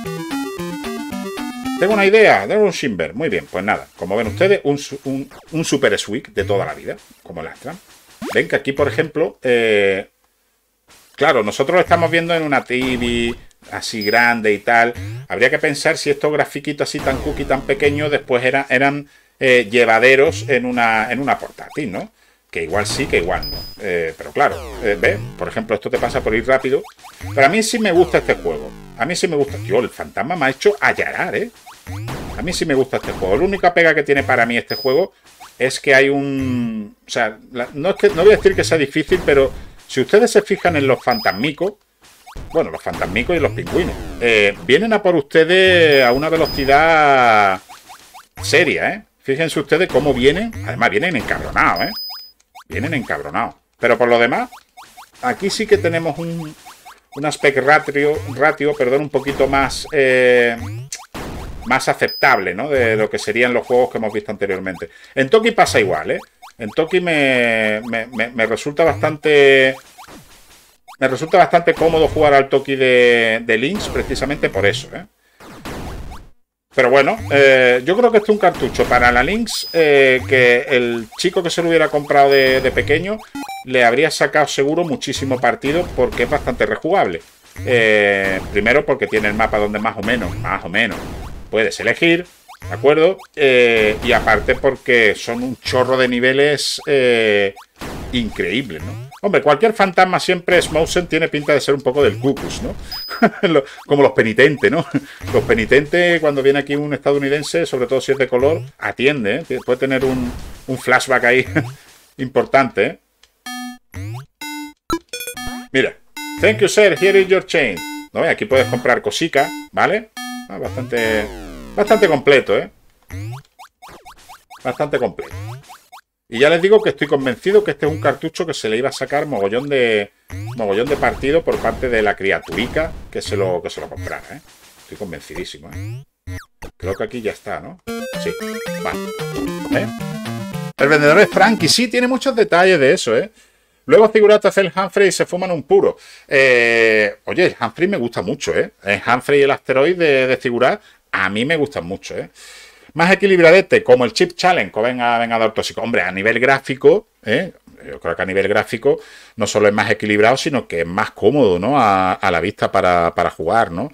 Tengo una idea, tengo un Shimber. Muy bien, pues nada, como ven ustedes, un Super Switch de toda la vida, como el Astram. Ven que aquí, por ejemplo, claro, nosotros lo estamos viendo en una TV así grande y tal. Habría que pensar si estos grafiquitos así tan cookie, tan pequeños, después eran llevaderos en una portátil, ¿no? Que igual sí, que igual no. Pero claro, ¿ves? Por ejemplo, esto te pasa por ir rápido. Pero a mí sí me gusta este juego. A mí sí me gusta. Tío, el fantasma me ha hecho allarar, ¿eh? A mí sí me gusta este juego. La única pega que tiene para mí este juego es que hay un... O sea, no voy a decir que sea difícil, pero si ustedes se fijan en los fantasmicos, bueno, los fantasmicos y los pingüinos, vienen a por ustedes a una velocidad seria, ¿eh? Fíjense ustedes cómo vienen. Además, vienen encabronados, ¿eh? Vienen encabronados. Pero por lo demás, aquí sí que tenemos un aspect ratio, un poquito más... más aceptable, ¿no? De lo que serían los juegos que hemos visto anteriormente. En Toki pasa igual, ¿eh? En Toki me resulta bastante... Me resulta bastante cómodo jugar al Toki de Lynx precisamente por eso, ¿eh? Pero bueno, yo creo que este es un cartucho para la Lynx que el chico que se lo hubiera comprado de pequeño le habría sacado seguro muchísimo partido porque es bastante rejugable. Primero porque tiene el mapa donde más o menos puedes elegir, ¿de acuerdo? Y aparte porque son un chorro de niveles increíbles, ¿no? Hombre, cualquier fantasma siempre, Smousen tiene pinta de ser un poco del cucus, ¿no? Como los penitentes, ¿no? Los penitentes, cuando viene aquí un estadounidense, sobre todo si es de color, atiende, ¿eh? Puede tener un flashback ahí importante, ¿eh? Mira. Thank you, sir. Here is your chain. ¿No? Aquí puedes comprar cositas, ¿vale? Bastante completo, ¿eh? Bastante completo. Y ya les digo que estoy convencido que este es un cartucho que se le iba a sacar mogollón de partido por parte de la criaturica que se lo comprara, ¿eh? Estoy convencidísimo, ¿eh? Creo que aquí ya está, ¿no? Sí, vale. ¿Eh? El vendedor es Frank y sí, tiene muchos detalles de eso, ¿eh? Luego Ziggurat hace el Humphrey y se fuman un puro. Oye, el Humphrey me gusta mucho, ¿eh? El Humphrey y el Asteroid de Ziggurat a mí me gustan mucho, ¿eh? Más equilibradete, como el Chip Challenge, o Vengador Tóxico. Hombre, a nivel gráfico, yo creo que a nivel gráfico no solo es más equilibrado, sino que es más cómodo, ¿no? A la vista para jugar, ¿no?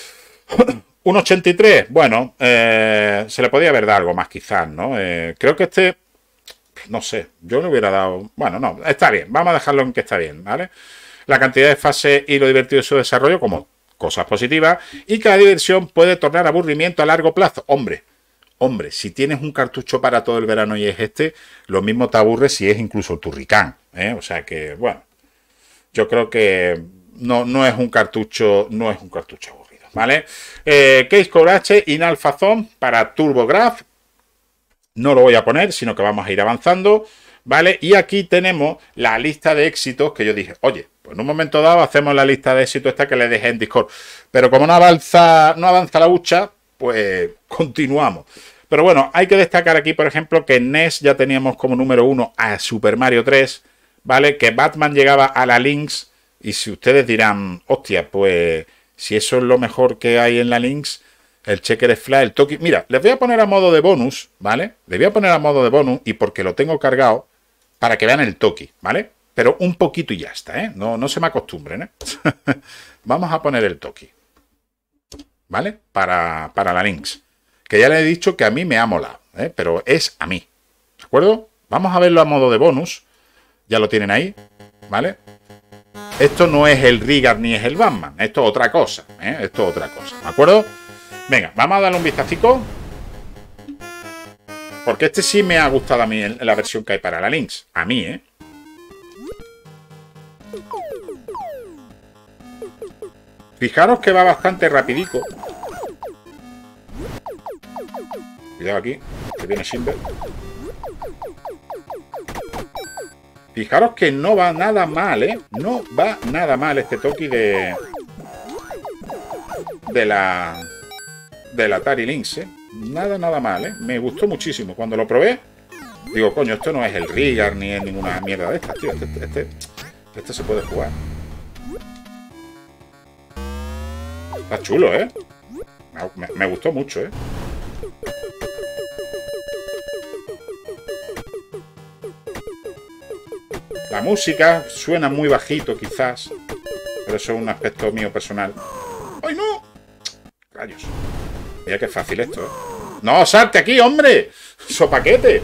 1.83, bueno, se le podía haber dado algo más quizás, ¿no? Creo que este, no sé, yo le hubiera dado... Bueno, no, está bien, vamos a dejarlo en que está bien, ¿vale? La cantidad de fase y lo divertido de su desarrollo como cosas positivas y que la diversión puede tornar aburrimiento a largo plazo. Hombre, si tienes un cartucho para todo el verano y es este, lo mismo te aburre si es incluso el Turrican, ¿eh? O sea que, bueno, yo creo que no es un cartucho aburrido, ¿vale? Case Courache Inalfazón para TurboGrafx. No lo voy a poner, sino que vamos a ir avanzando, ¿vale? Y aquí tenemos la lista de éxitos que yo dije, oye, pues en un momento dado hacemos la lista de éxitos esta que le dejé en Discord. Pero como no avanza la hucha, pues continuamos. Pero bueno, hay que destacar aquí, por ejemplo, que en NES ya teníamos como número 1 a Super Mario 3, ¿vale? Que Batman llegaba a la Lynx, y si ustedes dirán, hostia, pues si eso es lo mejor que hay en la Lynx, el Checker Fly, el Toki... Mira, les voy a poner a modo de bonus, ¿vale? Les voy a poner a modo de bonus, y porque lo tengo cargado, para que vean el Toki, ¿vale? Pero un poquito y ya está, ¿eh? No se me acostumbren, ¿eh? Vamos a poner el Toki, ¿vale? Para la Lynx. Que ya le he dicho que a mí me ha molado, ¿eh? Pero es a mí, ¿de acuerdo? Vamos a verlo a modo de bonus. Ya lo tienen ahí, ¿vale? Esto no es el Rigard ni es el Batman. Esto es otra cosa, ¿eh? Esto es otra cosa, ¿de acuerdo? Venga, vamos a darle un vistacico. Porque este sí me ha gustado a mí en la versión que hay para la Lynx. A mí, ¿eh? Fijaros que va bastante rapidico. Cuidado aquí, que viene Silver. Fijaros que no va nada mal, ¿eh? No va nada mal este Toki de la Atari Lynx, ¿eh? Nada mal, ¿eh? Me gustó muchísimo. Cuando lo probé, digo, coño, esto no es el Rigard ni es ninguna mierda de estas, tío. Este se puede jugar. Está chulo, ¿eh? Me gustó mucho, ¿eh? La música suena muy bajito, quizás. Pero eso es un aspecto mío personal. ¡Ay, no! Rayos. Mira qué fácil esto, ¿eh? ¡No, salte aquí, hombre! ¡Sopaquete!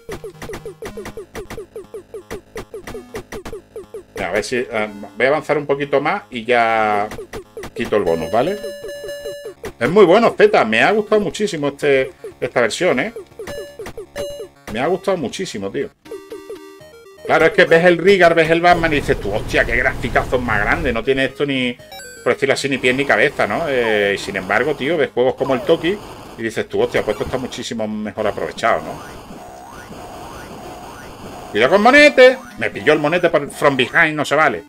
A ver si... voy a avanzar un poquito más y ya quito el bonus, ¿vale? Es muy bueno, Z. Me ha gustado muchísimo esta versión, ¿eh? Me ha gustado muchísimo, tío. Claro, es que ves el Rigard, ves el Batman y dices tú, hostia, qué graficazos más grandes. No tiene esto ni, por decirlo así, ni pies ni cabeza, ¿no? Y sin embargo, tío, ves juegos como el Toki y dices tú, hostia, pues esto está muchísimo mejor aprovechado, ¿no? Cuidado con Monete. Me pilló el Monete por from behind, no se vale.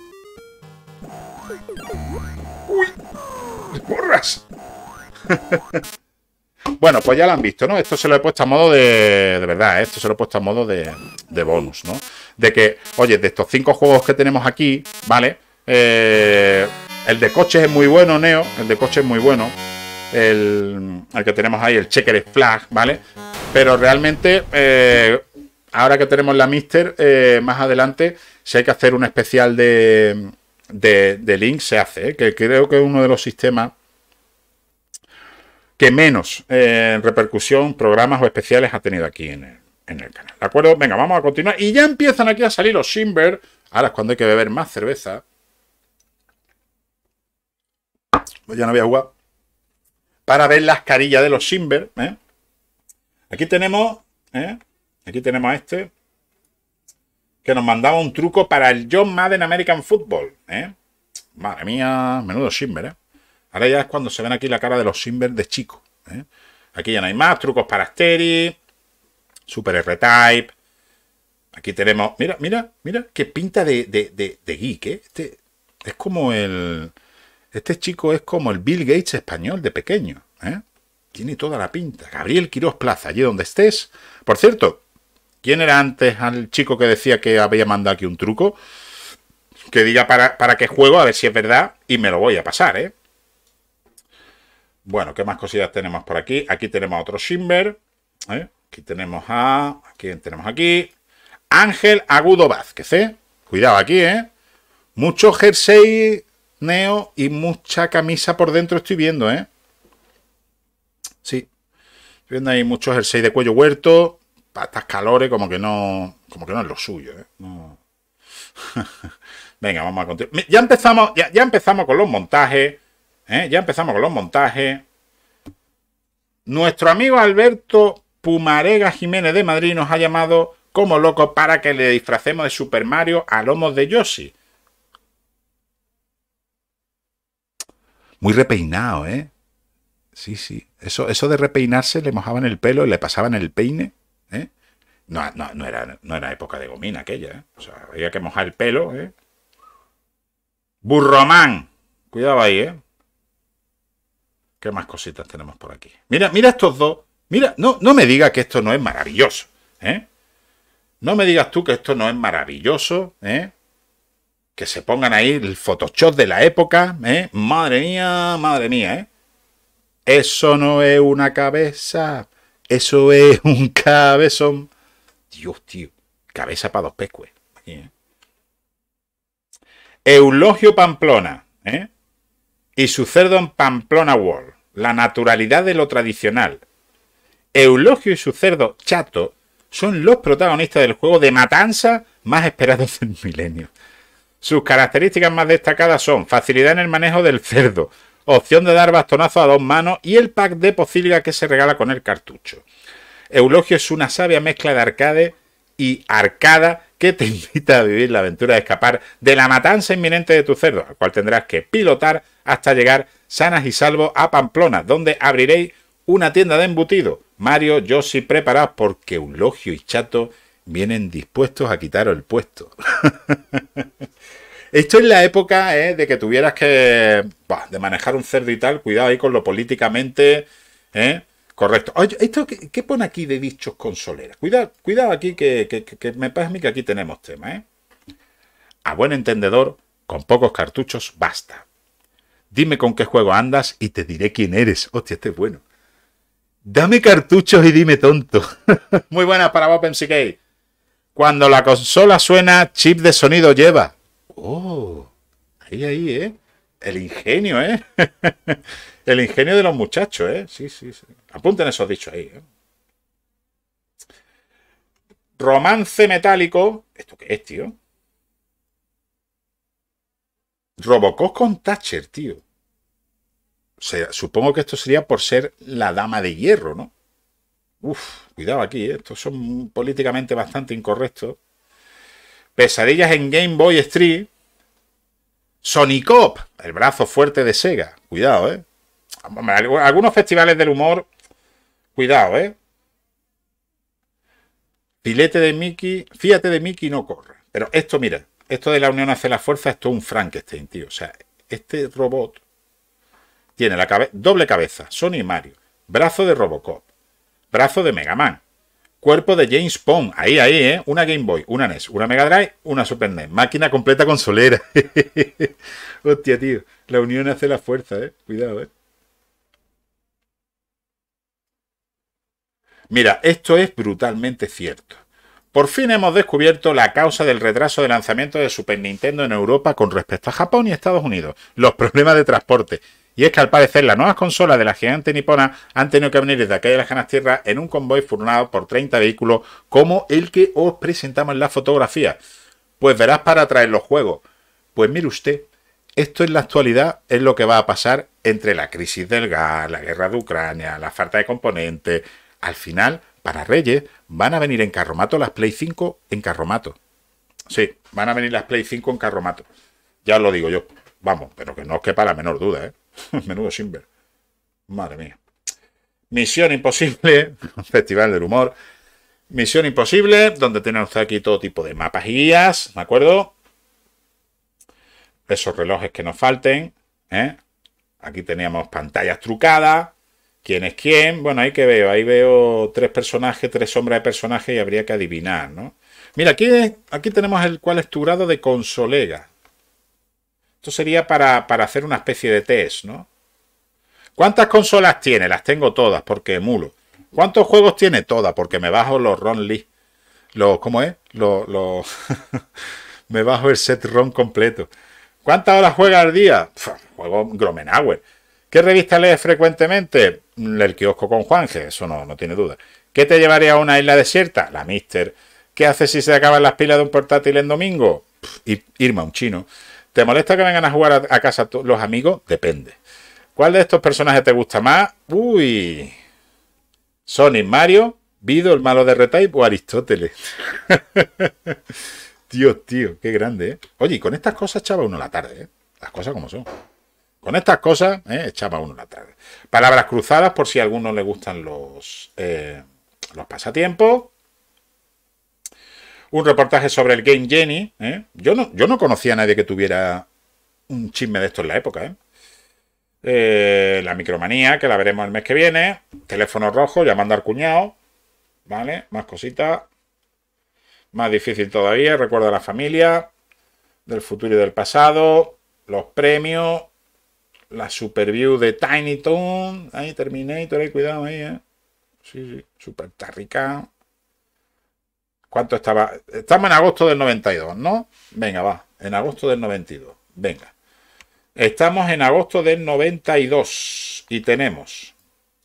¡Uy! ¡Porras! Bueno, pues ya lo han visto, ¿no? Esto se lo he puesto a modo de verdad, ¿eh? Esto se lo he puesto a modo de bonus, ¿no? De que, oye, de estos 5 juegos que tenemos aquí, ¿vale? El de coches es muy bueno, Neo. El de coches es muy bueno. El que tenemos ahí, el Checker Flag, ¿vale? Pero realmente, ahora que tenemos la Mister, más adelante, si hay que hacer un especial de Link, se hace, ¿eh? Que creo que es uno de los sistemas que menos repercusión, programas o especiales ha tenido aquí en el canal. ¿De acuerdo? Venga, vamos a continuar. Y ya empiezan aquí a salir los Simber Ahora es cuando hay que beber más cerveza. Pues ya no voy a jugar. Para ver las carillas de los Simber. Aquí tenemos a este. Que nos mandaba un truco para el John Madden American Football. Madre mía, menudo Simber, Ahora ya es cuando se ven aquí la cara de los Simber de chico. Aquí ya no hay más. Trucos para Asteri. Super R-Type. Aquí tenemos... Mira, mira, mira. Qué pinta de geek, Este es como el... Este chico es como el Bill Gates español de pequeño. Tiene toda la pinta. Gabriel Quirós Plaza, allí donde estés. Por cierto, ¿quién era antes al chico que decía que había mandado aquí un truco? Que diga para qué juego, a ver si es verdad. Y me lo voy a pasar, Bueno, ¿qué más cosillas tenemos por aquí? Aquí tenemos a otro Simber. Aquí tenemos a... ¿Quién tenemos aquí? Ángel Agudo Vázquez, Cuidado aquí, Mucho jersey neo y mucha camisa por dentro estoy viendo, Sí. Estoy viendo ahí muchos jersey de cuello huerto. Para estas calores como que no es lo suyo, No. Venga, vamos a continuar. Ya empezamos con los montajes. Ya empezamos con los montajes. Nuestro amigo Alberto Pumarega Jiménez de Madrid nos ha llamado como loco para que le disfracemos de Super Mario a lomos de Yoshi. Muy repeinado, Sí, sí. Eso de repeinarse, le mojaban el pelo y le pasaban el peine, No era época de gomina aquella, O sea, había que mojar el pelo, Burromán. Cuidado ahí, ¿Qué más cositas tenemos por aquí? Mira, mira estos dos. Mira, no me digas que esto no es maravilloso, No me digas tú que esto no es maravilloso, Que se pongan ahí el Photoshop de la época, Madre mía, Eso no es una cabeza. Eso es un cabezón. Dios, tío. Cabeza para dos pescues. Eulogio Pamplona, y su cerdo en Pamplona World. La naturalidad de lo tradicional. Eulogio y su cerdo Chato son los protagonistas del juego de matanza más esperados del milenio. Sus características más destacadas son facilidad en el manejo del cerdo, opción de dar bastonazo a dos manos y el pack de pocilga que se regala con el cartucho. Eulogio es una sabia mezcla de arcade y arcada que te invita a vivir la aventura de escapar de la matanza inminente de tu cerdo, al cual tendrás que pilotar hasta llegar sanas y salvos a Pamplona, donde abriréis una tienda de embutido. Mario, Yoshi, preparaos porque Eulogio y Chato vienen dispuestos a quitaros el puesto. Esto es la época de que tuvieras que... de manejar un cerdo y tal. Cuidado ahí con lo políticamente correcto. Oye, ¿esto qué pone aquí de dichos con solera? Cuidado aquí que me parece a mí que aquí tenemos tema, A buen entendedor, con pocos cartuchos basta. Dime con qué juego andas y te diré quién eres. Hostia, este es bueno. Dame cartuchos y dime tonto. Muy buenas para OpenCK. Cuando la consola suena, chip de sonido lleva. Oh, ahí, El ingenio, El ingenio de los muchachos, Sí. Apunten esos dichos ahí, Romance metálico. ¿Esto qué es, tío? Robocop con Thatcher, tío. O sea, supongo que esto sería por ser la dama de hierro, ¿no? Uf, cuidado aquí, estos son políticamente bastante incorrectos. Pesadillas en Game Boy Street. Sonicop, el brazo fuerte de Sega. Cuidado, Algunos festivales del humor. Cuidado, Filete de Mickey. Fíjate de Mickey, no corre. Pero esto, mira. Esto de la unión hace la fuerza, esto es un Frankenstein, tío. O sea, este robot tiene la doble cabeza, Sony y Mario. Brazo de Robocop. Brazo de Mega Man. Cuerpo de James Bond. Ahí, Una Game Boy, una NES, una Mega Drive, una Super NES. Máquina completa consolera. Hostia, tío. La unión hace la fuerza, Cuidado, Mira, esto es brutalmente cierto. Por fin hemos descubierto la causa del retraso de lanzamiento de Super Nintendo en Europa con respecto a Japón y Estados Unidos. Los problemas de transporte. Y es que al parecer las nuevas consolas de la gigante nipona han tenido que venir desde aquella lejanas tierras en un convoy formado por 30 vehículos como el que os presentamos en la fotografía. pues verás para traer los juegos. Pues mire usted, esto en la actualidad es lo que va a pasar entre la crisis del gas, la guerra de Ucrania, la falta de componentes. Al final, para Reyes, van a venir en carromato las Play 5 en carromato. Sí, van a venir las Play 5 en carromato. Ya os lo digo yo. Vamos, pero que no os quepa la menor duda, ¿eh? Menudo Simber. Madre mía. Misión Imposible, Festival del Humor. Misión Imposible, donde tenemos aquí todo tipo de mapas y guías, ¿de acuerdo? Esos relojes que nos falten, ¿eh? Aquí teníamos pantallas trucadas. ¿Quién es quién? Bueno, ahí que veo. Ahí veo 3 personajes, 3 sombras de personajes y habría que adivinar, ¿no? Mira, aquí tenemos el cual es tu grado de consolega. Esto sería para hacer una especie de test, ¿no? ¿Cuántas consolas tiene? Las tengo todas porque emulo. ¿Cuántos juegos tiene? Todas, porque me bajo los ROM list. ¿Cómo es? Me bajo el set ROM completo. ¿Cuántas horas juega al día? Juego Gromenauer. ¿Qué revista lees frecuentemente? El kiosco con Juanje, eso no tiene duda. ¿Qué te llevaría a una isla desierta? La Mister. ¿Qué haces si se acaban las pilas de un portátil en domingo? Irme a un chino. ¿Te molesta que vengan a jugar a casa los amigos? Depende. ¿Cuál de estos personajes te gusta más? Uy. Sonic, Mario, Vido, el malo de R-Type o Aristóteles. Dios, tío, qué grande, ¿eh? Oye, y con estas cosas echaba uno la tarde, ¿eh? Las cosas como son. Con estas cosas, echaba uno la tarde. Palabras cruzadas por si a alguno le gustan los pasatiempos. Un reportaje sobre el Game Genie, ¿eh? Yo no conocía a nadie que tuviera un chisme de esto en la época, ¿eh? La micromanía, que la veremos el mes que viene. Teléfono rojo, llamando al cuñado. ¿Vale? Más cositas. Más difícil todavía. Recuerdo a la familia. Del futuro y del pasado. Los premios. La Superview de Tiny Toon. Ahí, Terminator, ahí, cuidado ahí, ¿eh? Sí, Super Tarrica. ¿Cuánto estaba? Estamos en agosto del 92, ¿no? Venga, va. En agosto del 92. Venga. Estamos en agosto del 92 y tenemos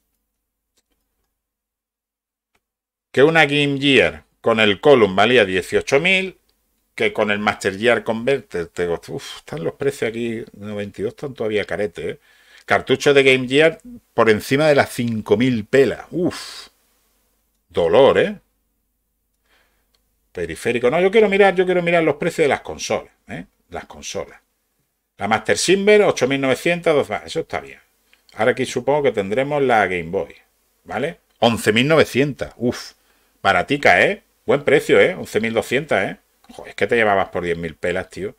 que una Game Gear con el Column valía 18.000, que con el Master Gear Converter, están los precios aquí, 92 están todavía carete, ¿eh? Cartuchos de Game Gear por encima de las 5.000 pelas, dolor, ¿eh? Periférico, no, yo quiero mirar los precios de las consolas, ¿eh? Las consolas. La Master Simber, 8.900, eso está bien. Ahora aquí supongo que tendremos la Game Boy, ¿vale? 11.900, baratica, ¿eh? Buen precio, ¿eh? 11.200, ¿eh? Joder, es que te llevabas por 10.000 pelas, tío.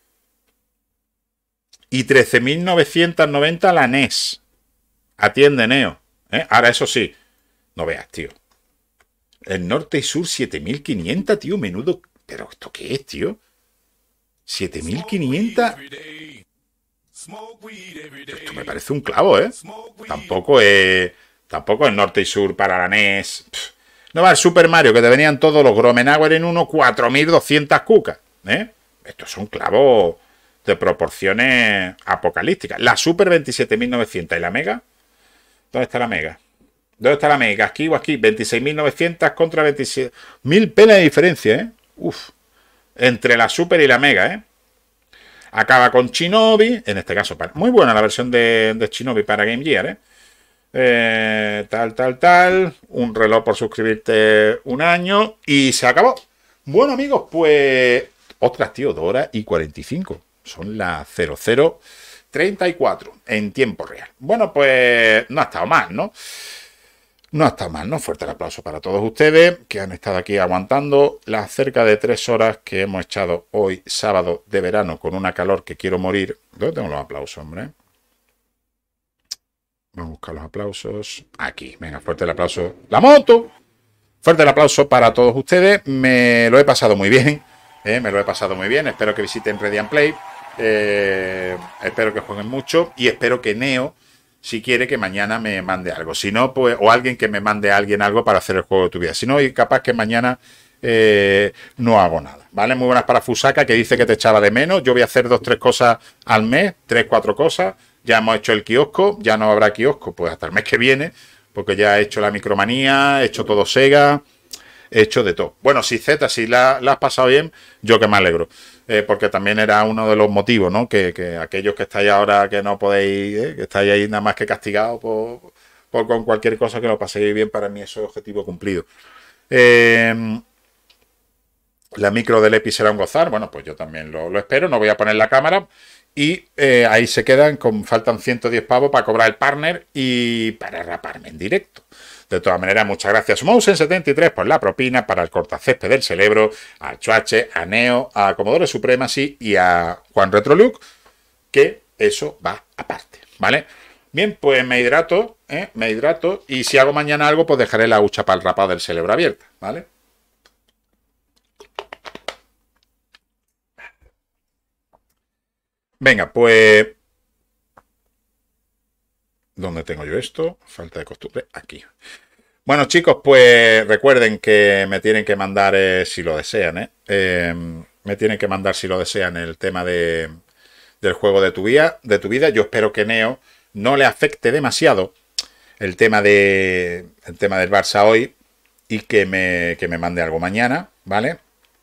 Y 13.990 la NES. Atiende, Neo, ¿eh? Ahora eso sí, no veas, tío. El norte y sur, 7.500, tío, menudo. ¿Pero esto qué es, tío? 7.500. Esto me parece un clavo, ¿eh? Tampoco es norte y sur para la NES. No va el Super Mario, que te venían todos los Gromenauer en uno, 4.200 cucas, ¿eh? Estos son clavos de proporciones apocalípticas. La Super, 27.900. ¿Y la Mega? ¿Dónde está la Mega? ¿Dónde está la Mega? ¿Aquí o aquí? 26.900 contra 27.000 pelas de diferencia, ¿eh? Entre la Super y la Mega, ¿eh? Acaba con Shinobi, en este caso, muy buena la versión de Shinobi para Game Gear, ¿eh? Tal. Un reloj por suscribirte un año y se acabó. Bueno, amigos, pues... Ostras, tío, 2 horas y 45. Son las 00:34 en tiempo real. Bueno, pues no ha estado mal, ¿no? No ha estado mal, ¿no? Fuerte el aplauso para todos ustedes que han estado aquí aguantando las cerca de 3 horas que hemos echado hoy, sábado de verano, con una calor que quiero morir. ¿Dónde tengo los aplausos, hombre? Vamos a buscar los aplausos. Aquí, venga, fuerte el aplauso. ¡La moto! Fuerte el aplauso para todos ustedes. Me lo he pasado muy bien. Me lo he pasado muy bien. Espero que visiten Ready and Play. Espero que jueguen mucho. Y espero que Neo, si quiere, que mañana me mande algo. Si no, pues, o alguien que me mande a alguien algo para hacer el juego de tu vida. Si no, y capaz que mañana no hago nada. ¿Vale? Muy buenas para Fusaka, que dice que te echaba de menos. Yo voy a hacer 2 o 3 cosas al mes. 3 o 4 cosas. Ya hemos hecho el kiosco. Ya no habrá kiosco, pues hasta el mes que viene. Porque ya he hecho la micromanía. He hecho todo Sega. hecho de todo. Bueno, si Z, si la has pasado bien, yo que me alegro. Porque también era uno de los motivos, ¿no? Que aquellos que estáis ahora que no podéis, que estáis ahí nada más que castigados por con cualquier cosa, que lo paséis bien, para mí eso es objetivo cumplido. La micro del EPI será un gozar. Bueno, pues yo también lo espero. No voy a poner la cámara. Y ahí se quedan, faltan 110 pavos para cobrar el partner y para raparme en directo. De todas maneras, muchas gracias Mouse73 por la propina, para el cortacésped del cerebro, a Chuache, a Neo, a Commodore Supremacy y a Juan Retroluc, que eso va aparte, ¿vale? Bien, pues me hidrato, y si hago mañana algo, pues dejaré la hucha para el rapado del cerebro abierta, ¿vale? Venga, pues... ¿Dónde tengo yo esto? Falta de costumbre. Aquí. Bueno, chicos, pues recuerden que me tienen que mandar, si lo desean, me tienen que mandar, si lo desean, el tema del juego de tu vida. Yo espero que Neo no le afecte demasiado el tema del Barça hoy, y que me mande algo mañana, ¿vale?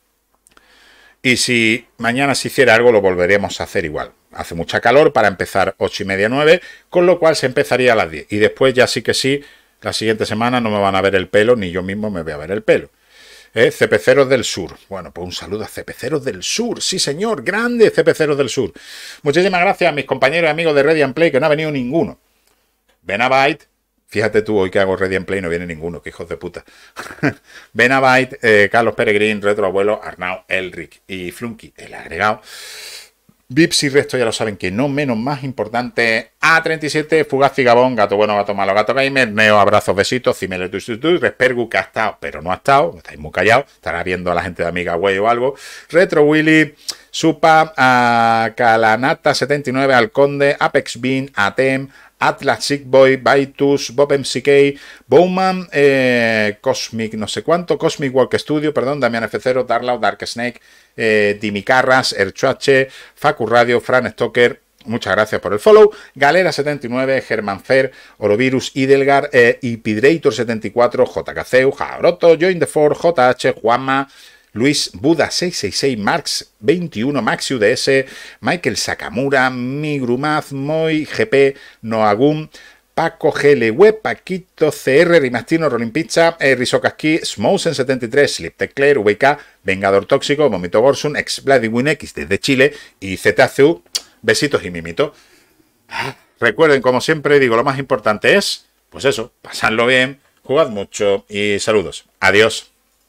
Y si mañana se hiciera algo, lo volveríamos a hacer igual. Hace mucha calor para empezar 8:30, 9, con lo cual se empezaría a las 10. Y después ya sí que sí, la siguiente semana no me van a ver el pelo, ni yo mismo me voy a ver el pelo. Cepeceros del Sur. Bueno, pues un saludo a Cepeceros del Sur. Sí, señor, grande Cepeceros del Sur. Muchísimas gracias a mis compañeros y amigos de Ready and Play, que no ha venido ninguno. Benabyte. Fíjate tú, hoy que hago Ready and Play no viene ninguno, que hijos de puta. Benabyte, Carlos Peregrín, Retro Abuelo, Arnau, Elric y Flunky, el agregado. Vips y resto ya lo saben, que no menos más importante. A37, Fugaz y Gabón, Gato Bueno, Gato Malo, Gato Gamer, Neo, abrazos, besitos, Cimele, Respergu, que ha estado, pero no ha estado, estáis muy callados, estará viendo a la gente de Amiga Way o algo. Retro Willy, Supa, a Calanata 79, al Conde, Apex Bean, Atem, Atlas Sick Boy, Baitus, Bob MCK, Bowman, Cosmic no sé cuánto, Cosmic Walk Studio, perdón, Damián F0, Darlau, Dark Snake, Dimicarras, Erchuache, Facu Radio, Fran Stoker, muchas gracias por el follow, Galera 79, Germán Fer, Orovirus, Idelgar, Ipidrator 74, JKCeu, Jaroto, Join the Four, JH, Juanma, Luis Buda 666, Marx 21, Maxi UDS, Michael Sakamura, Migrumaz, Moy, GP, Noagum, Paco GLW, Paquito CR, Rimastino, Rolling Pizza, Risokaski, Smousen 73, Slip Tecler, VK, Vengador Tóxico, Momito Gorsun, Ex Bloody Win X desde Chile y ZACU, besitos y mimito. Recuerden, como siempre digo, lo más importante es, pues eso, pasadlo bien, jugad mucho y saludos. Adiós.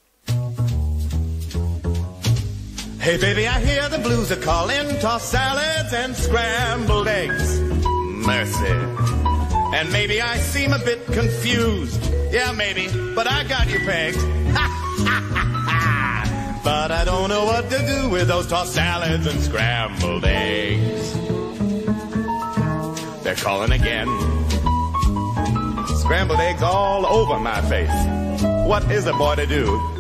Hey baby, I hear the blues are calling, tossed salads and scrambled eggs. Mercy. And maybe I seem a bit confused. Yeah, maybe, but I got you pegged. But I don't know what to do with those tossed salads and scrambled eggs. They're calling again. Scrambled eggs all over my face. What is a boy to do?